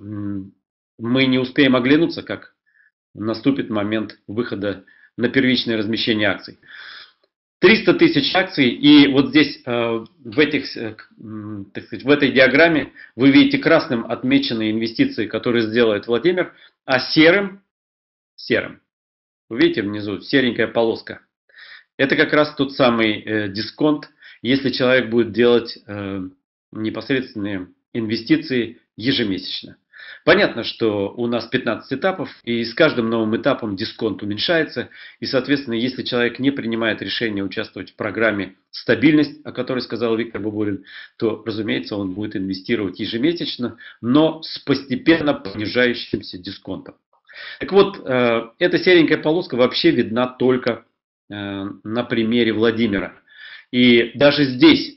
мы не успеем оглянуться, как наступит момент выхода на первичное размещение акций. триста тысяч акций, и вот здесь в, этих, так сказать, в этой диаграмме вы видите красным отмеченные инвестиции, которые сделает Владимир, а серым, серым, вы видите внизу серенькая полоска. Это как раз тот самый э, дисконт, если человек будет делать э, непосредственные инвестиции ежемесячно. Понятно, что у нас пятнадцать этапов, и с каждым новым этапом дисконт уменьшается. И, соответственно, если человек не принимает решение участвовать в программе «Стабильность», о которой сказал Виктор Бабурин, то, разумеется, он будет инвестировать ежемесячно, но с постепенно понижающимся дисконтом. Так вот, эта серенькая полоска вообще видна только на примере Владимира. И даже здесь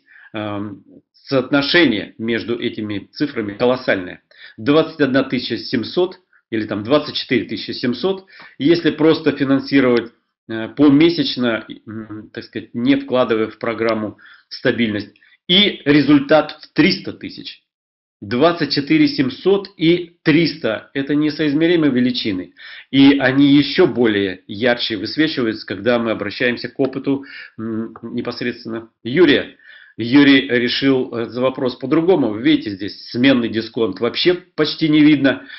соотношение между этими цифрами колоссальное. двадцать одна тысяча семьсот или там двадцать четыре тысячи семьсот, если просто финансировать помесячно, так сказать, не вкладывая в программу «Стабильность». И результат в триста тысяч. двадцать четыре тысячи семьсот и триста – это несоизмеримые величины. И они еще более ярче высвечиваются, когда мы обращаемся к опыту непосредственно Юрия. Юрий решил за вопрос по-другому. Вы видите, здесь сменный дисконт вообще почти не видно.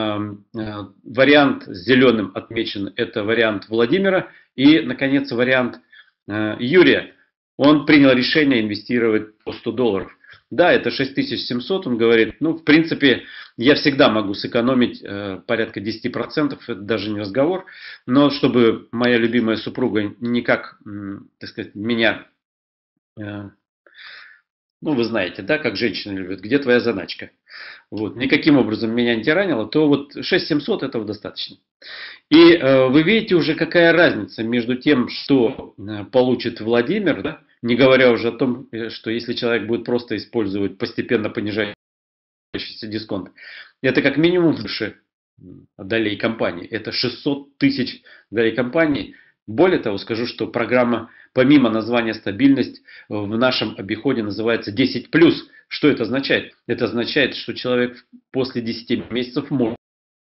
Вариант с зеленым отмечен – это вариант Владимира. И, наконец, вариант Юрия. Он принял решение инвестировать по сто долларов. Да, это шесть тысяч семьсот, он говорит, ну, в принципе, я всегда могу сэкономить э, порядка десять процентов, это даже не разговор, но чтобы моя любимая супруга никак, э, так сказать, меня, э, ну, вы знаете, да, как женщины любят, где твоя заначка, вот, никаким образом меня не тиранило, то вот шесть тысяч семьсот этого достаточно. И э, вы видите уже, какая разница между тем, что э, получит Владимир, да, не говоря уже о том, что если человек будет просто использовать постепенно понижающийся дисконт, это как минимум выше долей компании. Это шестьсот тысяч долей компании. Более того, скажу, что программа, помимо названия «Стабильность», в нашем обиходе называется десять плюс. Что это означает? Это означает, что человек после десяти месяцев может.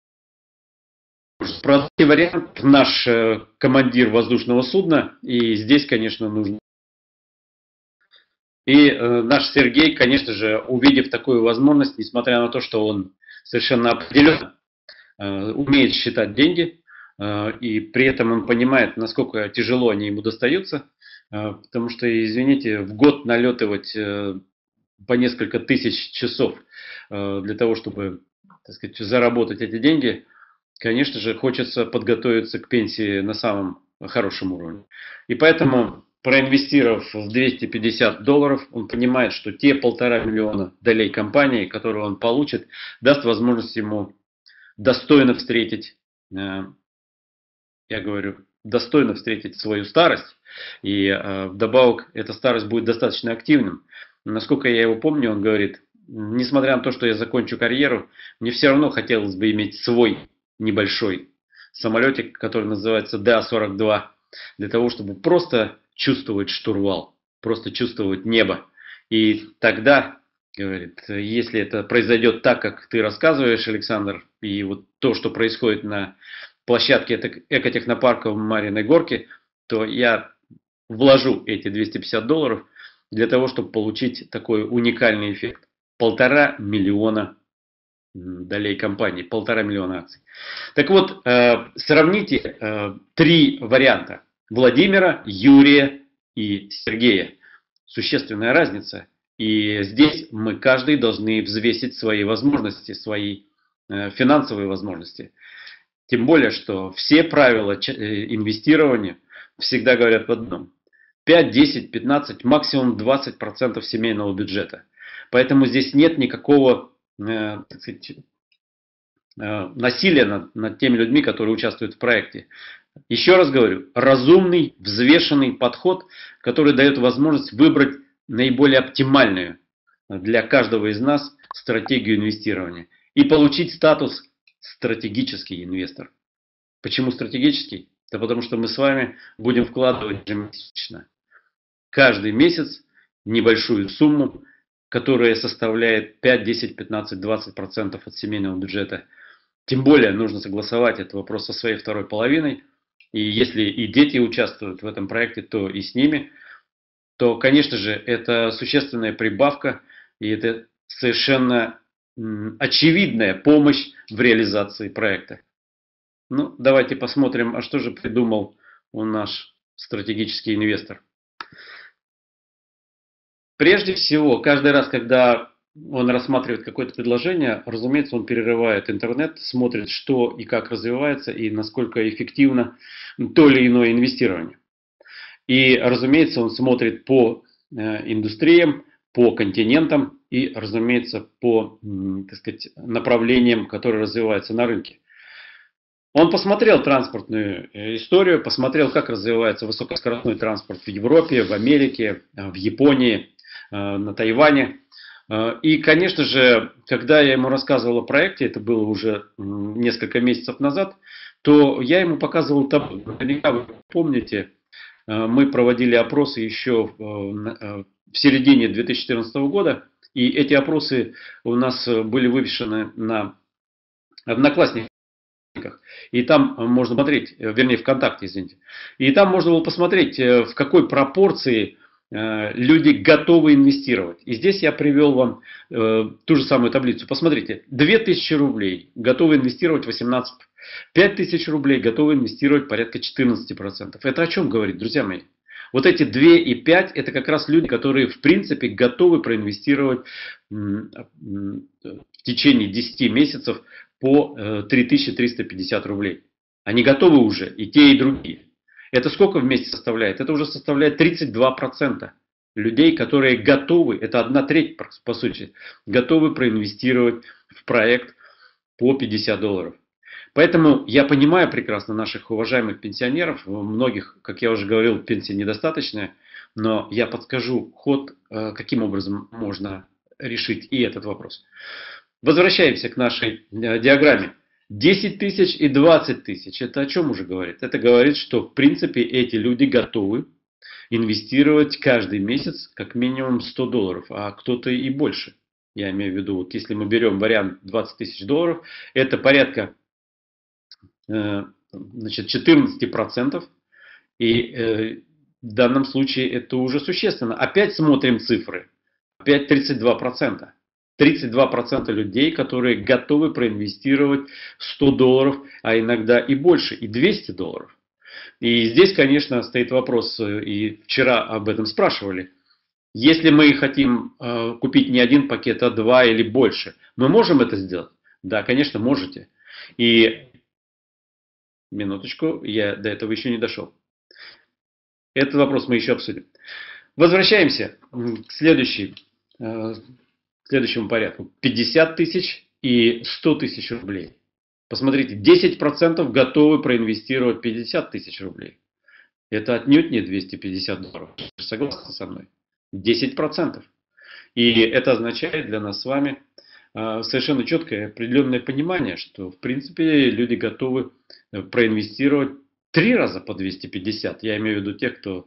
Простой вариант, наш командир воздушного судна, и здесь, конечно, нужно. И э, наш Сергей, конечно же, увидев такую возможность, несмотря на то, что он совершенно определенно э, умеет считать деньги, э, и при этом он понимает, насколько тяжело они ему достаются, э, потому что, извините, в год налетывать э, по несколько тысяч часов э, для того, чтобы, так сказать, заработать эти деньги, конечно же, хочется подготовиться к пенсии на самом хорошем уровне. И поэтому, проинвестировав в двести пятьдесят долларов, он понимает, что те полтора миллиона долей компании, которые он получит, даст возможность ему достойно встретить, я говорю, достойно встретить свою старость. И вдобавок эта старость будет достаточно активным. Насколько я его помню, он говорит, несмотря на то, что я закончу карьеру, мне все равно хотелось бы иметь свой небольшой самолетик, который называется Д А сорок два, для того, чтобы просто чувствовать штурвал, просто чувствовать небо. И тогда, говорит, если это произойдет так, как ты рассказываешь, Александр, и вот то, что происходит на площадке экотехнопарка в Марьиной Горке, то я вложу эти двести пятьдесят долларов для того, чтобы получить такой уникальный эффект. Полтора миллиона долей компании, полтора миллиона акций. Так вот, сравните три варианта. Владимира, Юрия и Сергея. Существенная разница. И здесь мы каждый должны взвесить свои возможности, свои финансовые возможности. Тем более, что все правила инвестирования всегда говорят в одном. пять, десять, пятнадцать, максимум двадцать процентов семейного бюджета. Поэтому здесь нет никакого, так сказать, насилия над, над теми людьми, которые участвуют в проекте. Еще раз говорю, разумный, взвешенный подход, который дает возможность выбрать наиболее оптимальную для каждого из нас стратегию инвестирования и получить статус стратегический инвестор. Почему стратегический? Да потому что мы с вами будем вкладывать ежемесячно. Каждый месяц небольшую сумму, которая составляет пять, десять, пятнадцать, двадцать процентов от семейного бюджета. Тем более нужно согласовать этот вопрос со своей второй половиной. И если и дети участвуют в этом проекте, то и с ними, то, конечно же, это существенная прибавка, и это совершенно очевидная помощь в реализации проекта. Ну, давайте посмотрим, а что же придумал у наш стратегический инвестор. Прежде всего, каждый раз, когда он рассматривает какое-то предложение, разумеется, он перерывает интернет, смотрит, что и как развивается, и насколько эффективно то или иное инвестирование. И, разумеется, он смотрит по индустриям, по континентам и, разумеется, по, так сказать, направлениям, которые развиваются на рынке. Он посмотрел транспортную историю, посмотрел, как развивается высокоскоростной транспорт в Европе, в Америке, в Японии, на Тайване. И, конечно же, когда я ему рассказывал о проекте, это было уже несколько месяцев назад, то я ему показывал таблицу. Наверняка вы помните, мы проводили опросы еще в середине две тысячи четырнадцатого года, и эти опросы у нас были вывешены на Одноклассниках. И там можно смотреть, вернее, ВКонтакте, извините. И там можно было посмотреть, в какой пропорции люди готовы инвестировать. И здесь я привел вам э, ту же самую таблицу. Посмотрите, две тысячи рублей готовы инвестировать восемнадцать процентов. пять тысяч рублей готовы инвестировать порядка четырнадцать процентов. Это о чем говорит, друзья мои? Вот эти две и пять это как раз люди, которые в принципе готовы проинвестировать в течение десяти месяцев по три тысячи триста пятьдесят рублей. Они готовы уже, и те, и другие. Это сколько вместе составляет? Это уже составляет тридцать два процента людей, которые готовы, это одна треть по сути, готовы проинвестировать в проект по пятьдесят долларов. Поэтому я понимаю прекрасно наших уважаемых пенсионеров, у многих, как я уже говорил, пенсия недостаточная, но я подскажу ход, каким образом можно решить и этот вопрос. Возвращаемся к нашей диаграмме. десять тысяч и двадцать тысяч. Это о чем уже говорит? Это говорит, что в принципе эти люди готовы инвестировать каждый месяц как минимум сто долларов, а кто-то и больше. Я имею в виду, вот если мы берем вариант двадцать тысяч долларов, это порядка э, значит, четырнадцать процентов. И э, в данном случае это уже существенно. Опять смотрим цифры. Опять тридцать два процента. тридцать два процента людей, которые готовы проинвестировать сто долларов, а иногда и больше, и двести долларов. И здесь, конечно, стоит вопрос, и вчера об этом спрашивали. Если мы хотим э, купить не один пакет, а два или больше, мы можем это сделать? Да, конечно, можете. И минуточку, я до этого еще не дошел. Этот вопрос мы еще обсудим. Возвращаемся к следующей. Э, следующему порядку. пятьдесят тысяч и сто тысяч рублей. Посмотрите, десять процентов готовы проинвестировать пятьдесят тысяч рублей. Это отнюдь не двести пятьдесят долларов. Вы согласны со мной? десять процентов. И это означает для нас с вами совершенно четкое определенное понимание, что в принципе люди готовы проинвестировать три раза по двести пятьдесят. Я имею в виду тех, кто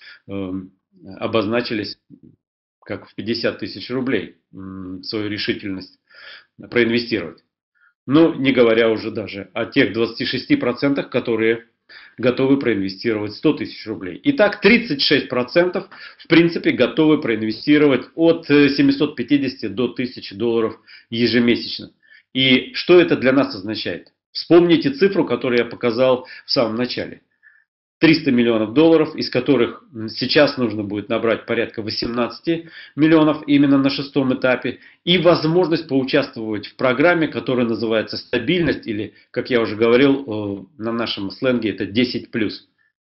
обозначились как в пятьдесят тысяч рублей свою решительность проинвестировать. Ну, не говоря уже даже о тех двадцати шести процентах, которые готовы проинвестировать сто тысяч рублей. Итак, тридцать шесть процентов в принципе готовы проинвестировать от семисот пятидесяти до тысячи долларов ежемесячно. И что это для нас означает? Вспомните цифру, которую я показал в самом начале. триста миллионов долларов, из которых сейчас нужно будет набрать порядка восемнадцати миллионов именно на шестом этапе. И возможность поучаствовать в программе, которая называется «Стабильность», или, как я уже говорил, на нашем сленге это десять плюс.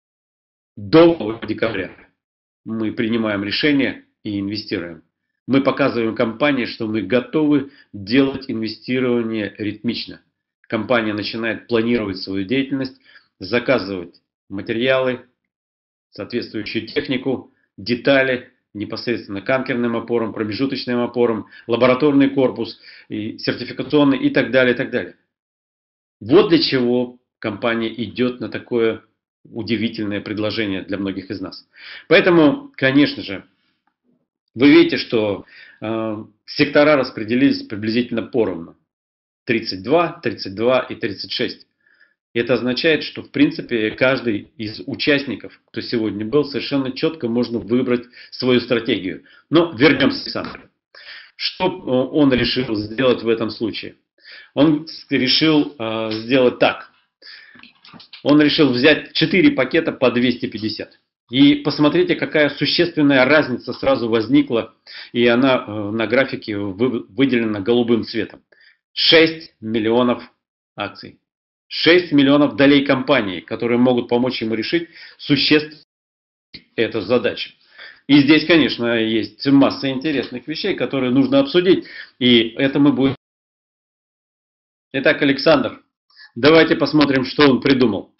До декабря мы принимаем решение и инвестируем. Мы показываем компании, что мы готовы делать инвестирование ритмично. Компания начинает планировать свою деятельность, заказывать материалы, соответствующую технику, детали, непосредственно к анкерным опорам, промежуточным опорам, лабораторный корпус, и сертификационный и так далее, и так далее. Вот для чего компания идет на такое удивительное предложение для многих из нас. Поэтому, конечно же, вы видите, что э, сектора распределились приблизительно поровну. тридцать два, тридцать два и тридцать шесть. Это означает, что в принципе каждый из участников, кто сегодня был, совершенно четко можно выбрать свою стратегию. Но вернемся к Александру. Что он решил сделать в этом случае? Он решил э, сделать так. Он решил взять четыре пакета по двести пятьдесят. И посмотрите, какая существенная разница сразу возникла, и она на графике выделена голубым цветом. шесть миллионов акций. шесть миллионов долей компании, которые могут помочь ему решить существенную эту задачу. И здесь, конечно, есть масса интересных вещей, которые нужно обсудить. И это мы будем... Итак, Александр, давайте посмотрим, что он придумал.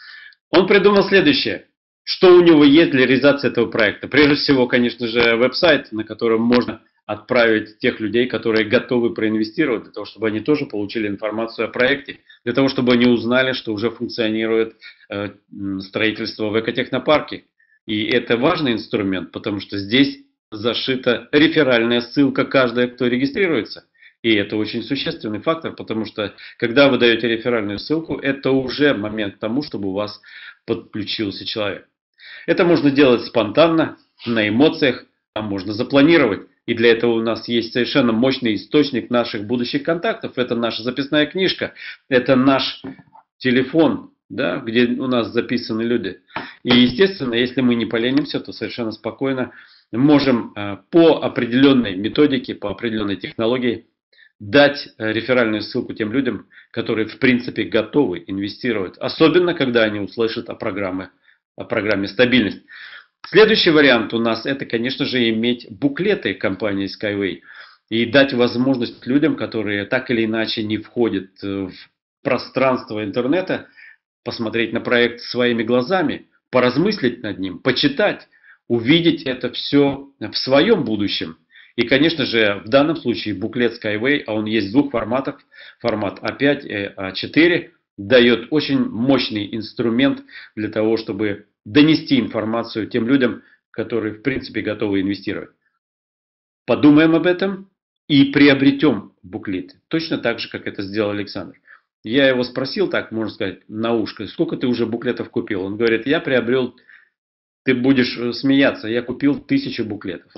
Он придумал следующее. Что у него есть для реализации этого проекта? Прежде всего, конечно же, веб-сайт, на котором можно отправить тех людей, которые готовы проинвестировать, для того, чтобы они тоже получили информацию о проекте, для того, чтобы они узнали, что уже функционирует э, строительство в экотехнопарке. И это важный инструмент, потому что здесь зашита реферальная ссылка каждая, кто регистрируется. И это очень существенный фактор, потому что когда вы даете реферальную ссылку, это уже момент к тому, чтобы у вас подключился человек. Это можно делать спонтанно, на эмоциях, а можно запланировать. И для этого у нас есть совершенно мощный источник наших будущих контактов. Это наша записная книжка, это наш телефон, да, где у нас записаны люди. И естественно, если мы не поленимся, то совершенно спокойно можем по определенной методике, по определенной технологии дать реферальную ссылку тем людям, которые в принципе готовы инвестировать. Особенно, когда они услышат о программе, о программе «Стабильность». Следующий вариант у нас это, конечно же, иметь буклеты компании Skyway и дать возможность людям, которые так или иначе не входят в пространство интернета, посмотреть на проект своими глазами, поразмыслить над ним, почитать, увидеть это все в своем будущем. И, конечно же, в данном случае буклет Skyway, а он есть в двух форматах, формат а пять и а четыре, дает очень мощный инструмент для того, чтобы донести информацию тем людям, которые в принципе готовы инвестировать. Подумаем об этом и приобретем буклеты. Точно так же, как это сделал Александр. Я его спросил, так можно сказать, на ушко, сколько ты уже буклетов купил? Он говорит, я приобрел, ты будешь смеяться, я купил тысячу буклетов.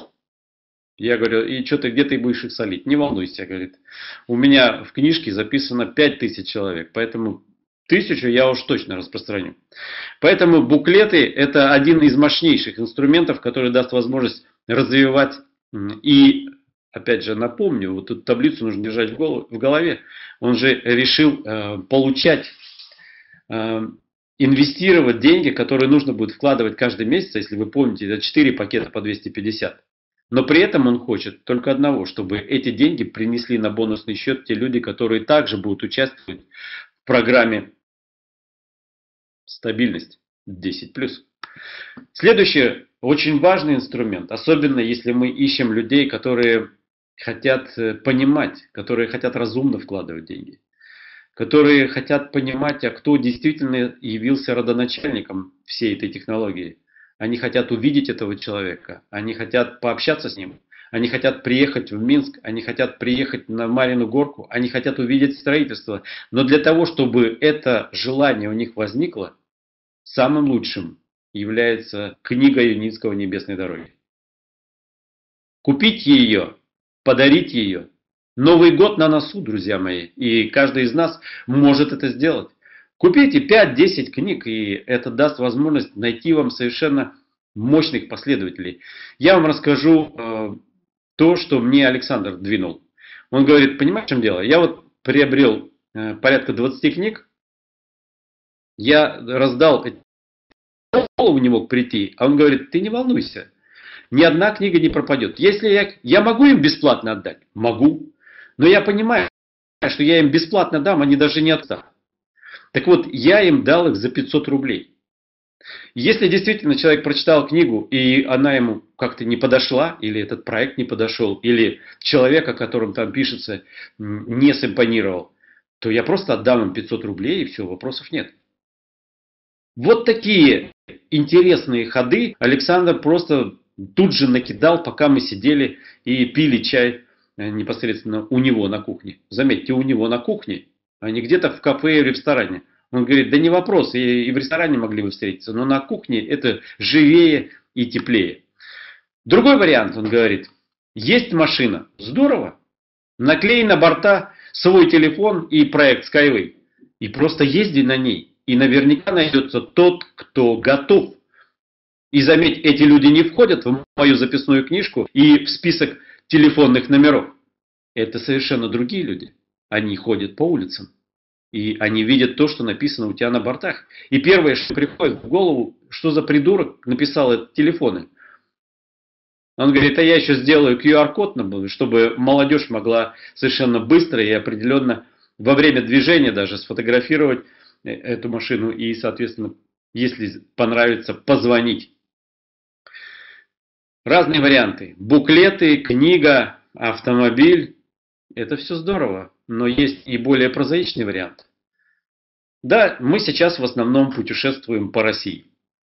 Я говорю, и что ты, где ты будешь их солить? Не волнуйся, говорит. У меня в книжке записано пять тысяч человек, поэтому тысячу я уж точно распространю. Поэтому буклеты это один из мощнейших инструментов, который даст возможность развивать. И опять же напомню, вот эту таблицу нужно держать в голове. Он же решил э, получать, э, инвестировать деньги, которые нужно будет вкладывать каждый месяц. Если вы помните, это четыре пакета по двести пятьдесят. Но при этом он хочет только одного, чтобы эти деньги принесли на бонусный счет те люди, которые также будут участвовать в программе «Стабильность десять плюс». Следующий очень важный инструмент, особенно если мы ищем людей, которые хотят понимать, которые хотят разумно вкладывать деньги, которые хотят понимать, а кто действительно явился родоначальником всей этой технологии. Они хотят увидеть этого человека, они хотят пообщаться с ним, они хотят приехать в Минск, они хотят приехать на Марьину горку, они хотят увидеть строительство. Но для того, чтобы это желание у них возникло, самым лучшим является книга Юницкого «Небесной дороги». Купить ее, подарить ее. Новый год на носу, друзья мои, и каждый из нас может это сделать. Купите пять-десять книг, и это даст возможность найти вам совершенно мощных последователей. Я вам расскажу э, то, что мне Александр двинул. Он говорит, понимаешь, в чем дело? Я вот приобрел э, порядка двадцати книг, я раздал, в голову не мог прийти, а он говорит, ты не волнуйся, ни одна книга не пропадет. Если я, я могу им бесплатно отдать? Могу. Но я понимаю, что я им бесплатно дам, они даже не отдадут. Так вот, я им дал их за пятьсот рублей. Если действительно человек прочитал книгу, и она ему как-то не подошла, или этот проект не подошел, или человек, о котором там пишется, не симпонировал, то я просто отдам им пятьсот рублей, и все, вопросов нет. Вот такие интересные ходы Александр просто тут же накидал, пока мы сидели и пили чай непосредственно у него на кухне. Заметьте, у него на кухне. А не где-то в кафе или в ресторане. Он говорит, да не вопрос, и, и в ресторане могли бы встретиться, но на кухне это живее и теплее. Другой вариант, он говорит, есть машина, здорово, наклей на борта свой телефон и проект Skyway, и просто езди на ней, и наверняка найдется тот, кто готов И заметь, эти люди не входят в мою записную книжку и в список телефонных номеров. Это совершенно другие люди. Они ходят по улицам. И они видят то, что написано у тебя на бортах. И первое, что приходит в голову, что за придурок написал эти телефоны. Он говорит, а я еще сделаю ку ар код, чтобы молодежь могла совершенно быстро и определенно во время движения даже сфотографировать эту машину и, соответственно, если понравится, позвонить. Разные варианты. Буклеты, книга, автомобиль. Это все здорово. Но есть и более прозаичный вариант. Да, мы сейчас в основном путешествуем по России.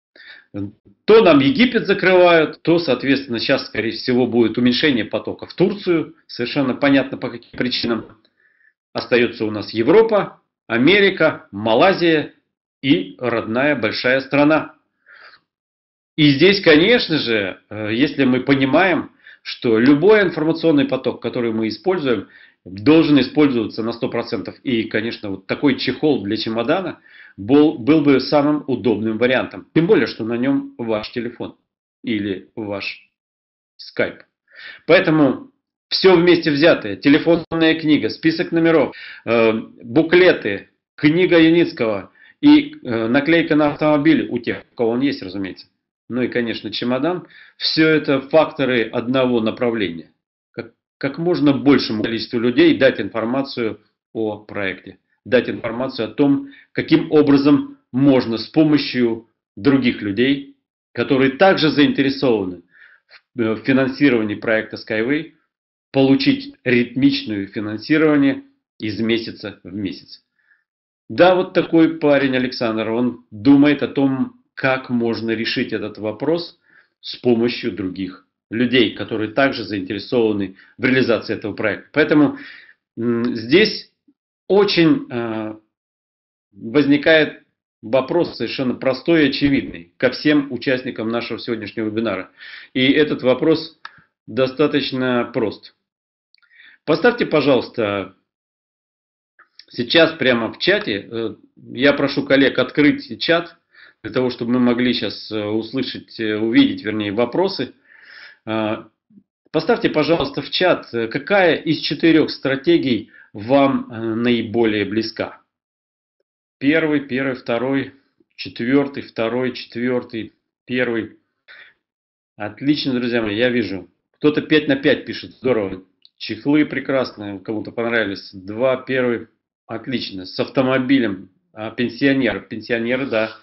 То нам Египет закрывают, то, соответственно, сейчас, скорее всего, будет уменьшение потока в Турцию. Совершенно понятно, по каким причинам. Остается у нас Европа, Америка, Малайзия и родная большая страна. И здесь, конечно же, если мы понимаем, что любой информационный поток, который мы используем, должен использоваться на сто процентов. И, конечно, вот такой чехол для чемодана был, был бы самым удобным вариантом. Тем более, что на нем ваш телефон или ваш скайп. Поэтому все вместе взятое. Телефонная книга, список номеров, э, буклеты, книга Юницкого и э, наклейка на автомобиле у тех, у кого он есть, разумеется. Ну и, конечно, чемодан. Все это факторы одного направления. Как, как можно большему количеству людей дать информацию о проекте. Дать информацию о том, каким образом можно с помощью других людей, которые также заинтересованы в финансировании проекта Skyway, получить ритмичное финансирование из месяца в месяц. Да, вот такой парень Александр, он думает о том, как можно решить этот вопрос с помощью других людей, которые также заинтересованы в реализации этого проекта. Поэтому здесь очень э, возникает вопрос совершенно простой и очевидный ко всем участникам нашего сегодняшнего вебинара. И этот вопрос достаточно прост. Поставьте, пожалуйста, сейчас прямо в чате, э, я прошу коллег открыть чат, для того, чтобы мы могли сейчас услышать, увидеть, вернее, вопросы. Поставьте, пожалуйста, в чат, какая из четырех стратегий вам наиболее близка. Первый, первый, второй, четвертый, второй, четвертый, первый. Отлично, друзья мои, я вижу. Кто-то пять на пять пишет, здорово. Чехлы прекрасные, кому-то понравились. Два, первый, отлично. С автомобилем. А пенсионеры, пенсионеры, да.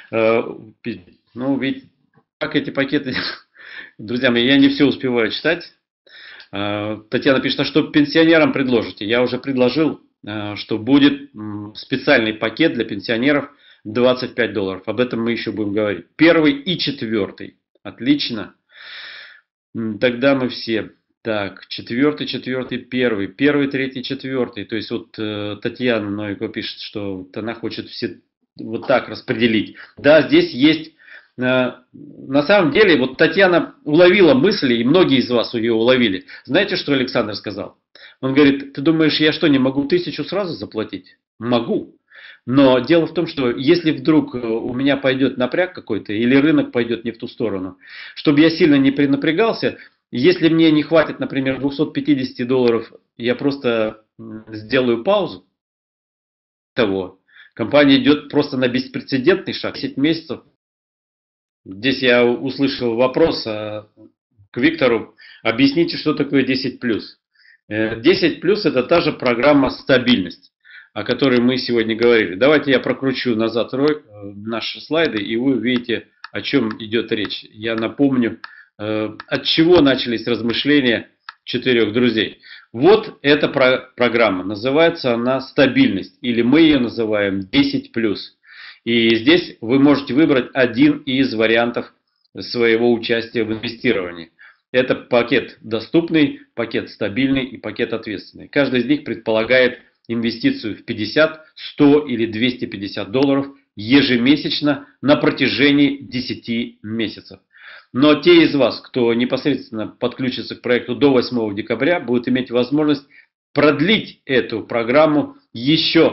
Ну, ведь как эти пакеты, друзья мои, я не все успеваю читать. Татьяна пишет, а что пенсионерам предложите? Я уже предложил, что будет специальный пакет для пенсионеров двадцать пять долларов. Об этом мы еще будем говорить. Первый и четвертый. Отлично. Тогда мы все. Так, четвертый, четвертый, первый. Первый, третий, четвертый. То есть вот Татьяна Новикова пишет, что вот она хочет все вот так распределить. Да, здесь есть, э, на самом деле, вот Татьяна уловила мысли, и многие из вас ее уловили. Знаете, что Александр сказал? Он говорит, ты думаешь, я что, не могу тысячу сразу заплатить? Могу. Но дело в том, что если вдруг у меня пойдет напряг какой-то, или рынок пойдет не в ту сторону, чтобы я сильно не перенапрягался, если мне не хватит, например, двухсот пятидесяти долларов, я просто сделаю паузу того. Компания идет просто на беспрецедентный шаг. десять месяцев. Здесь я услышал вопрос к Виктору. Объясните, что такое десять плюс. десять плюс это та же программа стабильность, о которой мы сегодня говорили. Давайте я прокручу назад наши слайды, и вы увидите, о чем идет речь. Я напомню, от чего начались размышления четырех друзей. Вот эта про- программа, называется она «Стабильность», или мы ее называем десять плюс. И здесь вы можете выбрать один из вариантов своего участия в инвестировании. Это пакет доступный, пакет стабильный и пакет ответственный. Каждый из них предполагает инвестицию в пятьдесят, сто или двести пятьдесят долларов ежемесячно на протяжении десяти месяцев. Но те из вас, кто непосредственно подключится к проекту до восьмого декабря, будут иметь возможность продлить эту программу еще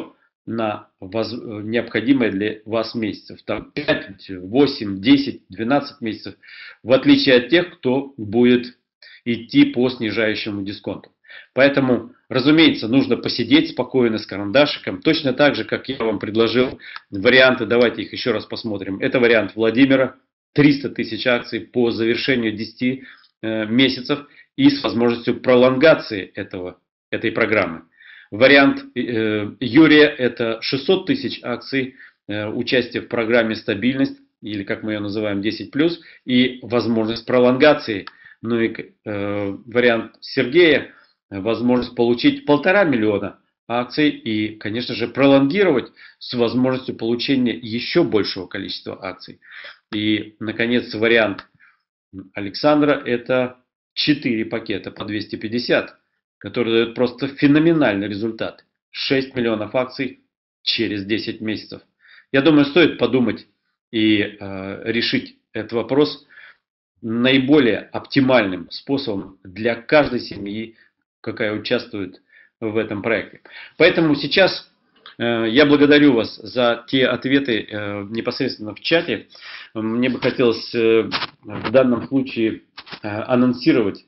на воз... необходимое для вас месяцев. Там пять, восемь, десять, двенадцать месяцев. В отличие от тех, кто будет идти по снижающему дисконту. Поэтому, разумеется, нужно посидеть спокойно с карандашиком. Точно так же, как я вам предложил варианты. Давайте их еще раз посмотрим. Это вариант Владимира. триста тысяч акций по завершению десяти э, месяцев и с возможностью пролонгации этого, этой программы. Вариант э, Юрия – это шестьсот тысяч акций, э, участие в программе «Стабильность», или как мы ее называем, десять плюс, и возможность пролонгации. Ну и э, вариант Сергея – возможность получить полтора миллиона акций и, конечно же, пролонгировать с возможностью получения еще большего количества акций. И, наконец, вариант Александра – это четыре пакета по двести пятьдесят. Который дает просто феноменальный результат. шесть миллионов акций через десять месяцев. Я думаю, стоит подумать и э, решить этот вопрос наиболее оптимальным способом для каждой семьи, какая участвует в этом проекте. Поэтому сейчас э, я благодарю вас за те ответы э, непосредственно в чате. Мне бы хотелось э, в данном случае э, анонсировать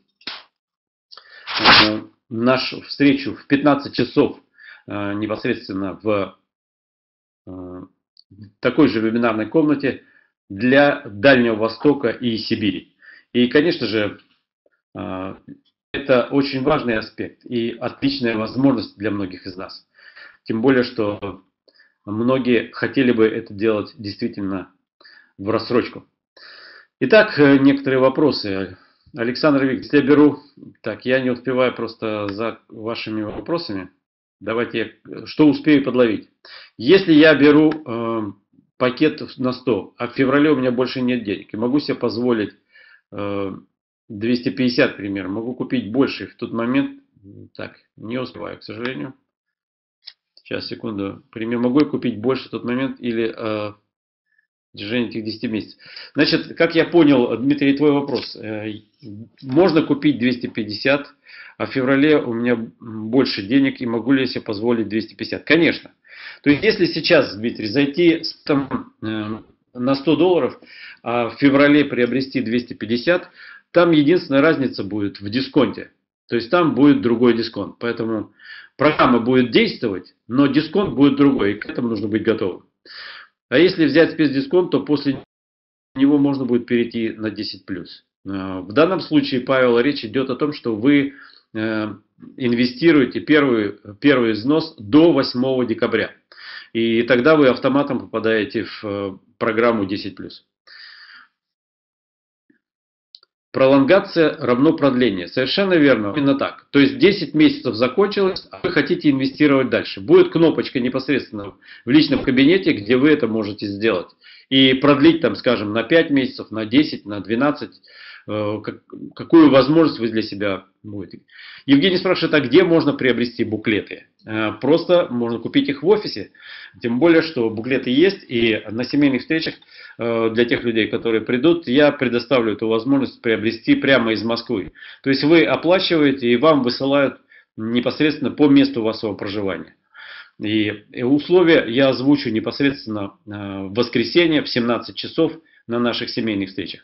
э, нашу встречу в пятнадцать часов э, непосредственно в э, такой же вебинарной комнате для Дальнего Востока и Сибири. И, конечно же, э, это очень важный аспект и отличная возможность для многих из нас. Тем более, что многие хотели бы это делать действительно в рассрочку. Итак, некоторые вопросы. Александр Викторович, я беру, так, я не успеваю просто за вашими вопросами. Давайте, что успею подловить. Если я беру э, пакет на сто, а в феврале у меня больше нет денег, и могу себе позволить э, двести пятьдесят, к примеру, могу купить больше в тот момент, так, не успеваю, к сожалению. Сейчас, секунду. Пример, могу я купить больше в тот момент или э, движение этих десяти месяцев. Значит, как я понял, Дмитрий, твой вопрос. Можно купить двести пятьдесят, а в феврале у меня больше денег, и могу ли я себе позволить двести пятьдесят? Конечно. То есть, если сейчас, Дмитрий, зайти там, э, на сто долларов, а в феврале приобрести двести пятьдесят, там единственная разница будет в дисконте. То есть, там будет другой дисконт. Поэтому программа будет действовать, но дисконт будет другой, и к этому нужно быть готовым. А если взять спецдисконт, то после него можно будет перейти на десять плюс. В данном случае, Павел, речь идет о том, что вы инвестируете первый, первый взнос до восьмого декабря. И тогда вы автоматом попадаете в программу десять плюс. Пролонгация равно продление. Совершенно верно. Именно так. То есть десять месяцев закончилось, а вы хотите инвестировать дальше. Будет кнопочка непосредственно в личном кабинете, где вы это можете сделать. И продлить там, скажем, на пять месяцев, на десять, на двенадцать. Какую возможность вы для себя будете. Евгений спрашивает, а где можно приобрести буклеты? Просто можно купить их в офисе. Тем более, что буклеты есть. И на семейных встречах для тех людей, которые придут, я предоставлю эту возможность приобрести прямо из Москвы. То есть вы оплачиваете, и вам высылают непосредственно по месту вашего проживания. И условия я озвучу непосредственно в воскресенье в семнадцать часов на наших семейных встречах.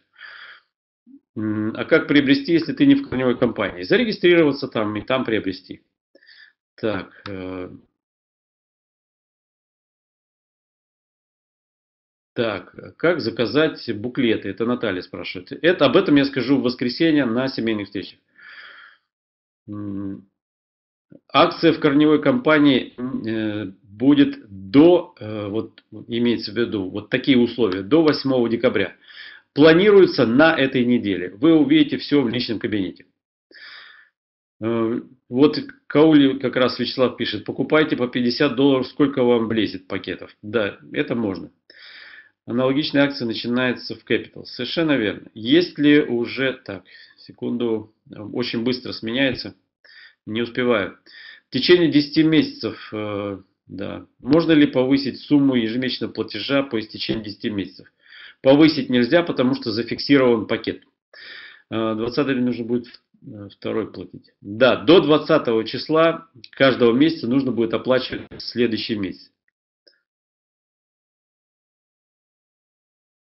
А как приобрести, если ты не в корневой компании? Зарегистрироваться там и там приобрести. Так. Так, как заказать буклеты? Это Наталья спрашивает. Это, об этом я скажу в воскресенье на семейных встречах. Акция в корневой компании будет до, вот имеется в виду, вот такие условия, до восьмого декабря. Планируется на этой неделе. Вы увидите все в личном кабинете. Вот Каули как раз Вячеслав пишет, покупайте по пятьдесят долларов, сколько вам влезет пакетов. Да, это можно. Аналогичная акция начинается в Capital. Совершенно верно. Есть ли уже... Так, секунду. Очень быстро сменяется. Не успеваю. В течение десяти месяцев... Да. Можно ли повысить сумму ежемесячного платежа по истечении десяти месяцев? Повысить нельзя, потому что зафиксирован пакет. двадцатого нужно будет второй платить. Да, до двадцатого числа каждого месяца нужно будет оплачивать следующий месяц.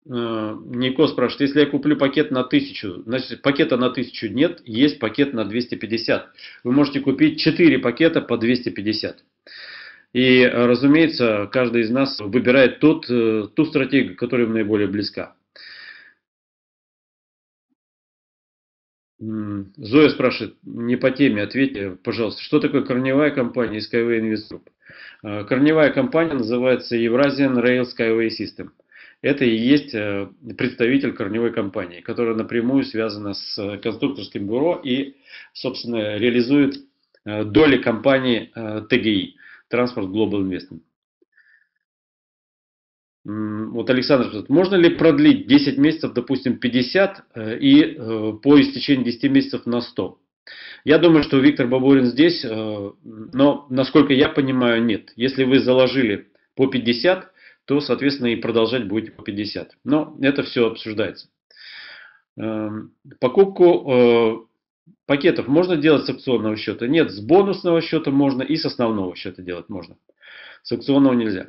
Нико спрашивает, если я куплю пакет на тысячу, значит пакета на тысячу нет, есть пакет на двести пятьдесят. Вы можете купить четыре пакета по двести пятьдесят. И, разумеется, каждый из нас выбирает тот, ту стратегию, которая ему наиболее близка. Зоя спрашивает, не по теме, ответьте, пожалуйста, что такое корневая компания Skyway Invest Group? Корневая компания называется Eurasian Rail Skyway System. Это и есть представитель корневой компании, которая напрямую связана с конструкторским бюро и, собственно, реализует доли компании тэ гэ и, Transport Global Investment. Вот Александр спрашивает, можно ли продлить десять месяцев, допустим, пятьдесят и по истечении десяти месяцев на сто? Я думаю, что Виктор Бабурин здесь, но, насколько я понимаю, нет. Если вы заложили по пятьдесят, то, соответственно, и продолжать будете по пятьдесят. Но это все обсуждается. Покупку пакетов можно делать с акционного счета? Нет, с бонусного счета можно и с основного счета делать можно. С акционного нельзя.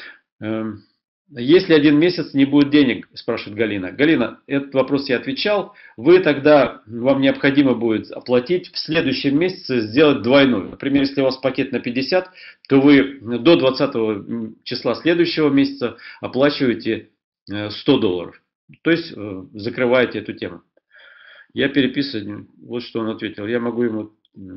Если один месяц не будет денег, спрашивает Галина. Галина, этот вопрос я отвечал. Вы тогда, вам необходимо будет оплатить в следующем месяце, сделать двойной. Например, если у вас пакет на пятьдесят, то вы до двадцатого числа следующего месяца оплачиваете сто долларов. То есть закрываете эту тему. Я переписываю, вот что он ответил. Я могу ему...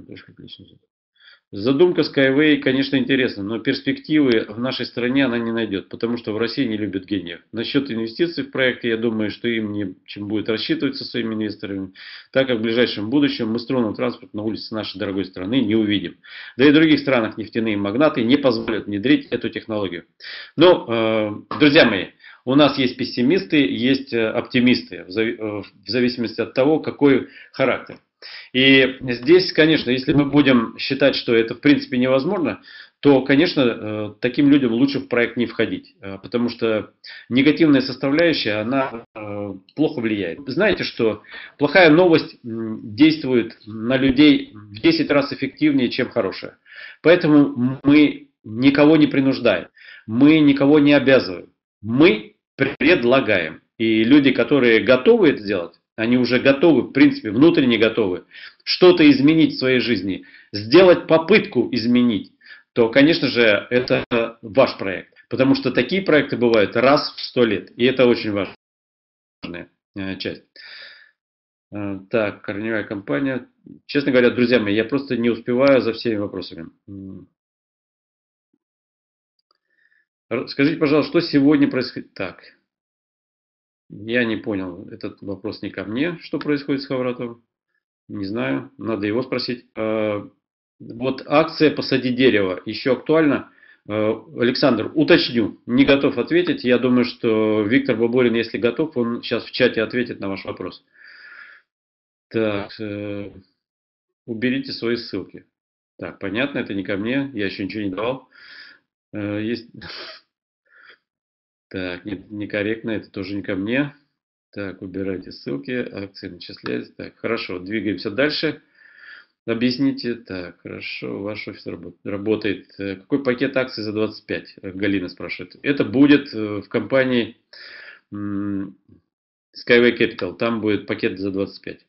Задумка Skyway, конечно, интересна, но перспективы в нашей стране она не найдет, потому что в России не любят гениев. Насчет инвестиций в проекты, я думаю, что им не чем будет рассчитывать со своими инвесторами, так как в ближайшем будущем мы струнный транспорт на улице нашей дорогой страны не увидим. Да и в других странах нефтяные магнаты не позволят внедрить эту технологию. Но, друзья мои, у нас есть пессимисты, есть оптимисты, в зависимости от того, какой характер. И здесь, конечно, если мы будем считать, что это в принципе невозможно, то, конечно, таким людям лучше в проект не входить, потому что негативная составляющая, она плохо влияет. Знаете, что плохая новость действует на людей в десять раз эффективнее, чем хорошая. Поэтому мы никого не принуждаем, мы никого не обязываем, мы предлагаем. И люди, которые готовы это сделать, они уже готовы, в принципе, внутренне готовы что-то изменить в своей жизни, сделать попытку изменить, то, конечно же, это ваш проект. Потому что такие проекты бывают раз в сто лет. И это очень важная часть. Так, корневая компания. Честно говоря, друзья мои, я просто не успеваю за всеми вопросами. Скажите, пожалуйста, что сегодня происходит? Так. Я не понял, этот вопрос не ко мне, что происходит с Хавратовым. Не знаю, надо его спросить. Вот акция «Посади дерево» еще актуальна? Александр, уточню, не готов ответить. Я думаю, что Виктор Бабурин, если готов, он сейчас в чате ответит на ваш вопрос. Так, уберите свои ссылки. Так, понятно, это не ко мне, я еще ничего не давал. Есть... Так, нет, некорректно, это тоже не ко мне. Так, убирайте ссылки, акции начисляются. Так, хорошо, двигаемся дальше. Объясните. Так, хорошо, ваш офис работает. Какой пакет акций за двадцать пять? Галина спрашивает. Это будет в компании Skyway Capital. Там будет пакет за двадцать пять.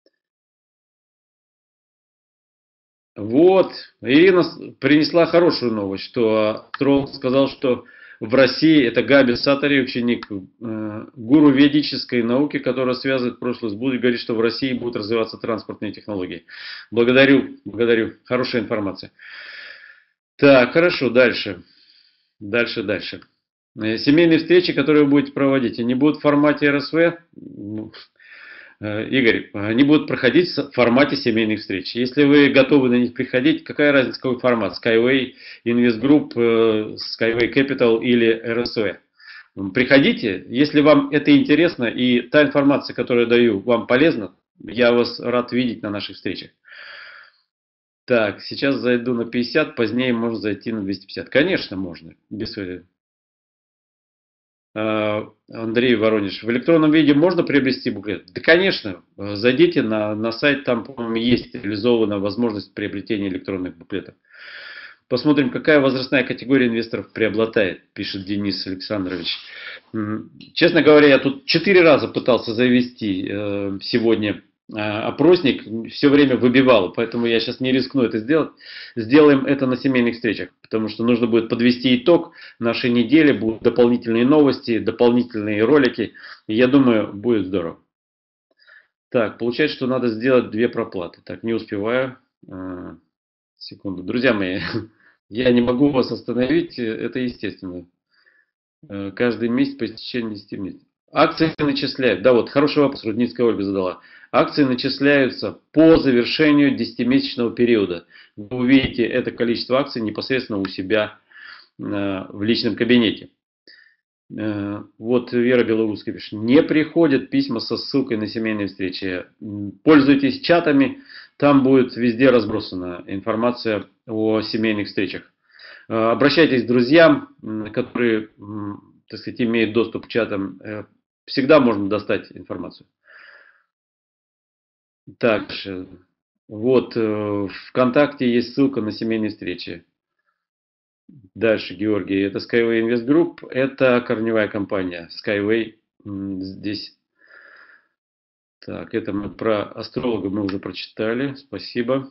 Вот, Ирина принесла хорошую новость, что Тролл сказал, что в России это Габи Сатари, ученик э, гуру ведической науки, которая связывает прошлое с будущим, говорит, что в России будут развиваться транспортные технологии. Благодарю, благодарю. Хорошая информация. Так, хорошо, дальше. Дальше, дальше. Семейные встречи, которые вы будете проводить, они будут в формате эр эс вэ? Игорь, они будут проходить в формате семейных встреч. Если вы готовы на них приходить, какая разница, какой формат? Skyway Invest Group, Skyway Capital или эр эс вэ? Приходите, если вам это интересно и та информация, которую я даю, вам полезна, я вас рад видеть на наших встречах. Так, сейчас зайду на пятьдесят, позднее можно зайти на двести пятьдесят. Конечно, можно. Без... Андрей Воронеж, в электронном виде можно приобрести буклет? Да, конечно. Зайдите на, на сайт, там, по-моему, есть реализована возможность приобретения электронных буклетов. Посмотрим, какая возрастная категория инвесторов преобладает, пишет Денис Александрович. Честно говоря, я тут четыре раза пытался завести сегодня опросник, все время выбивал, поэтому я сейчас не рискну это сделать. Сделаем это на семейных встречах, потому что нужно будет подвести итог нашей недели, будут дополнительные новости, дополнительные ролики, и я думаю, будет здорово. Так, получается, что надо сделать две проплаты. Так, не успеваю. Секунду. Друзья мои, я не могу вас остановить, это естественно. Каждый месяц по истечении десяти месяцев. Акции начисляют. Да, вот хороший вопрос Рудницкая Ольга задала. Акции начисляются по завершению десятимесячного периода. Вы увидите это количество акций непосредственно у себя в личном кабинете. Вот Вера Белорусская пишет. Не приходят письма со ссылкой на семейные встречи. Пользуйтесь чатами. Там будет везде разбросана информация о семейных встречах. Обращайтесь к друзьям, которые, так сказать, имеют доступ к чатам. Всегда можно достать информацию. Также, вот в ВКонтакте есть ссылка на семейные встречи. Дальше, Георгий, это Skyway Invest Group, это корневая компания Skyway здесь. Так, это мы про астролога мы уже прочитали, спасибо.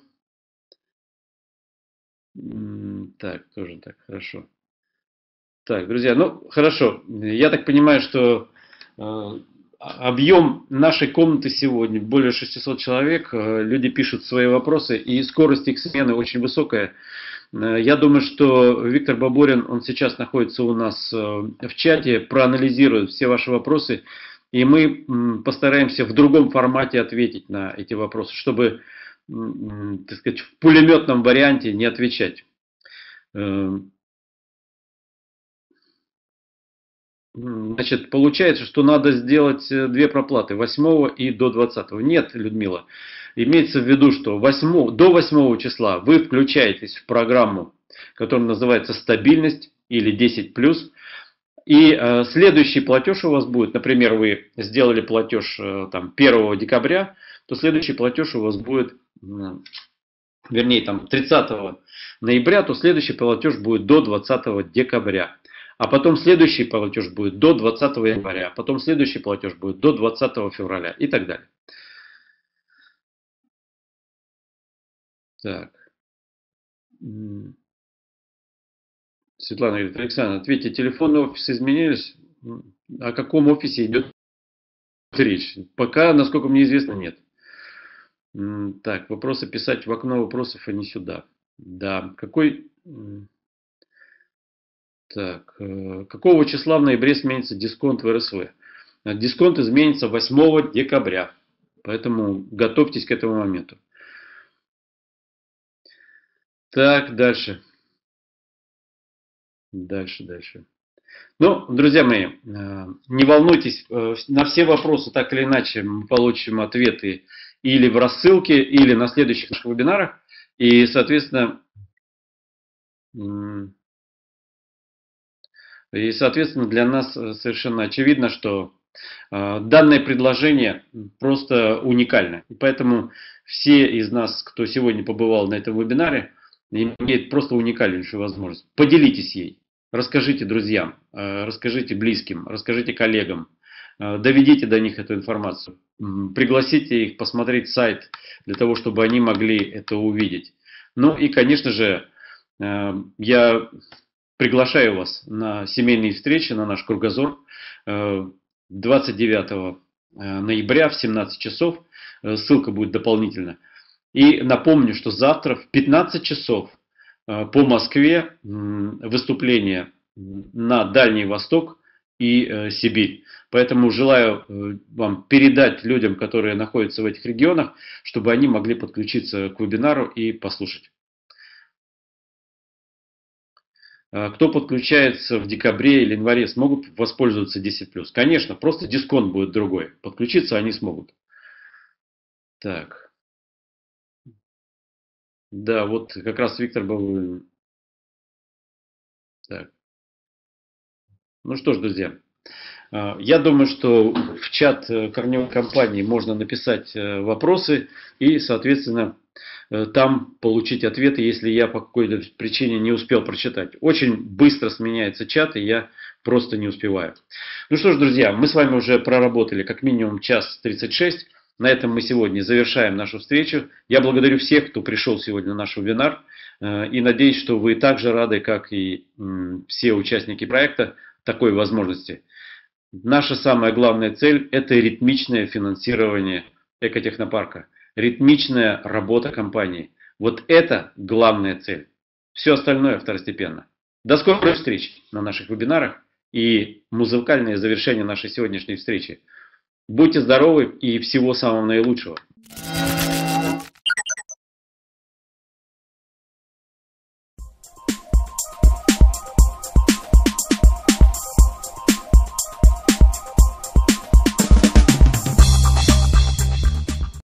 Так, тоже так, хорошо. Так, друзья, ну хорошо, я так понимаю, что э, объем нашей комнаты сегодня более шестисот человек, э, люди пишут свои вопросы, и скорость их смены очень высокая. Э, я думаю, что Виктор Бабурин, он сейчас находится у нас э, в чате, проанализирует все ваши вопросы. И мы постараемся в другом формате ответить на эти вопросы, чтобы, так сказать, в пулеметном варианте не отвечать. Значит, получается, что надо сделать две проплаты, восьмого и до двадцатого. Нет, Людмила, имеется в виду, что восьмого, до восьмого числа вы включаетесь в программу, которая называется «Стабильность» или десять плюс. И э, следующий платеж у вас будет, например, вы сделали платеж э, там, первого декабря, то следующий платеж у вас будет, э, вернее, там, тридцатого ноября, то следующий платеж будет до двадцатого декабря. А потом следующий платеж будет до двадцатого января, потом следующий платеж будет до двадцатого февраля и так далее. Так. Светлана говорит, Александр, ответьте, телефонные офисы изменились? О каком офисе идет речь? Пока, насколько мне известно, нет. Так, вопросы писать в окно вопросов, а не сюда. Да, какой... Так, какого числа в ноябре сменится дисконт в эр эс вэ? Дисконт изменится восьмого декабря, поэтому готовьтесь к этому моменту. Так, дальше. Дальше, дальше. Ну, друзья мои, не волнуйтесь, на все вопросы так или иначе мы получим ответы или в рассылке, или на следующих наших вебинарах. И, соответственно, и, соответственно, для нас совершенно очевидно, что данное предложение просто уникально. И поэтому все из нас, кто сегодня побывал на этом вебинаре, имеют просто уникальнейшую возможность. Поделитесь ей. Расскажите друзьям, расскажите близким, расскажите коллегам, доведите до них эту информацию. Пригласите их посмотреть сайт для того, чтобы они могли это увидеть. Ну и, конечно же, я приглашаю вас на семейные встречи, на наш кругозор двадцать девятого ноября в семнадцать часов. Ссылка будет дополнительно. И напомню, что завтра в пятнадцать часов по Москве выступление на Дальний Восток и Сибирь. Поэтому желаю вам передать людям, которые находятся в этих регионах, чтобы они могли подключиться к вебинару и послушать. Кто подключается в декабре или январе, смогут воспользоваться десять плюс? Конечно, просто дисконт будет другой. Подключиться они смогут. Так. Да, вот как раз Виктор был... Так. Ну что ж, друзья, Я думаю, что в чат корневой компании можно написать вопросы и, соответственно, там получить ответы, если я по какой-то причине не успел прочитать. Очень быстро сменяется чат, и я просто не успеваю. Ну что ж, друзья, мы с вами уже проработали как минимум час тридцать шесть. На этом мы сегодня завершаем нашу встречу. Я благодарю всех, кто пришел сегодня на наш вебинар. И надеюсь, что вы также рады, как и все участники проекта, такой возможности. Наша самая главная цель – это ритмичное финансирование экотехнопарка, ритмичная работа компании. Вот это главная цель. Все остальное второстепенно. До скорой встречи на наших вебинарах и музыкальное завершение нашей сегодняшней встречи. Будьте здоровы и всего самого наилучшего.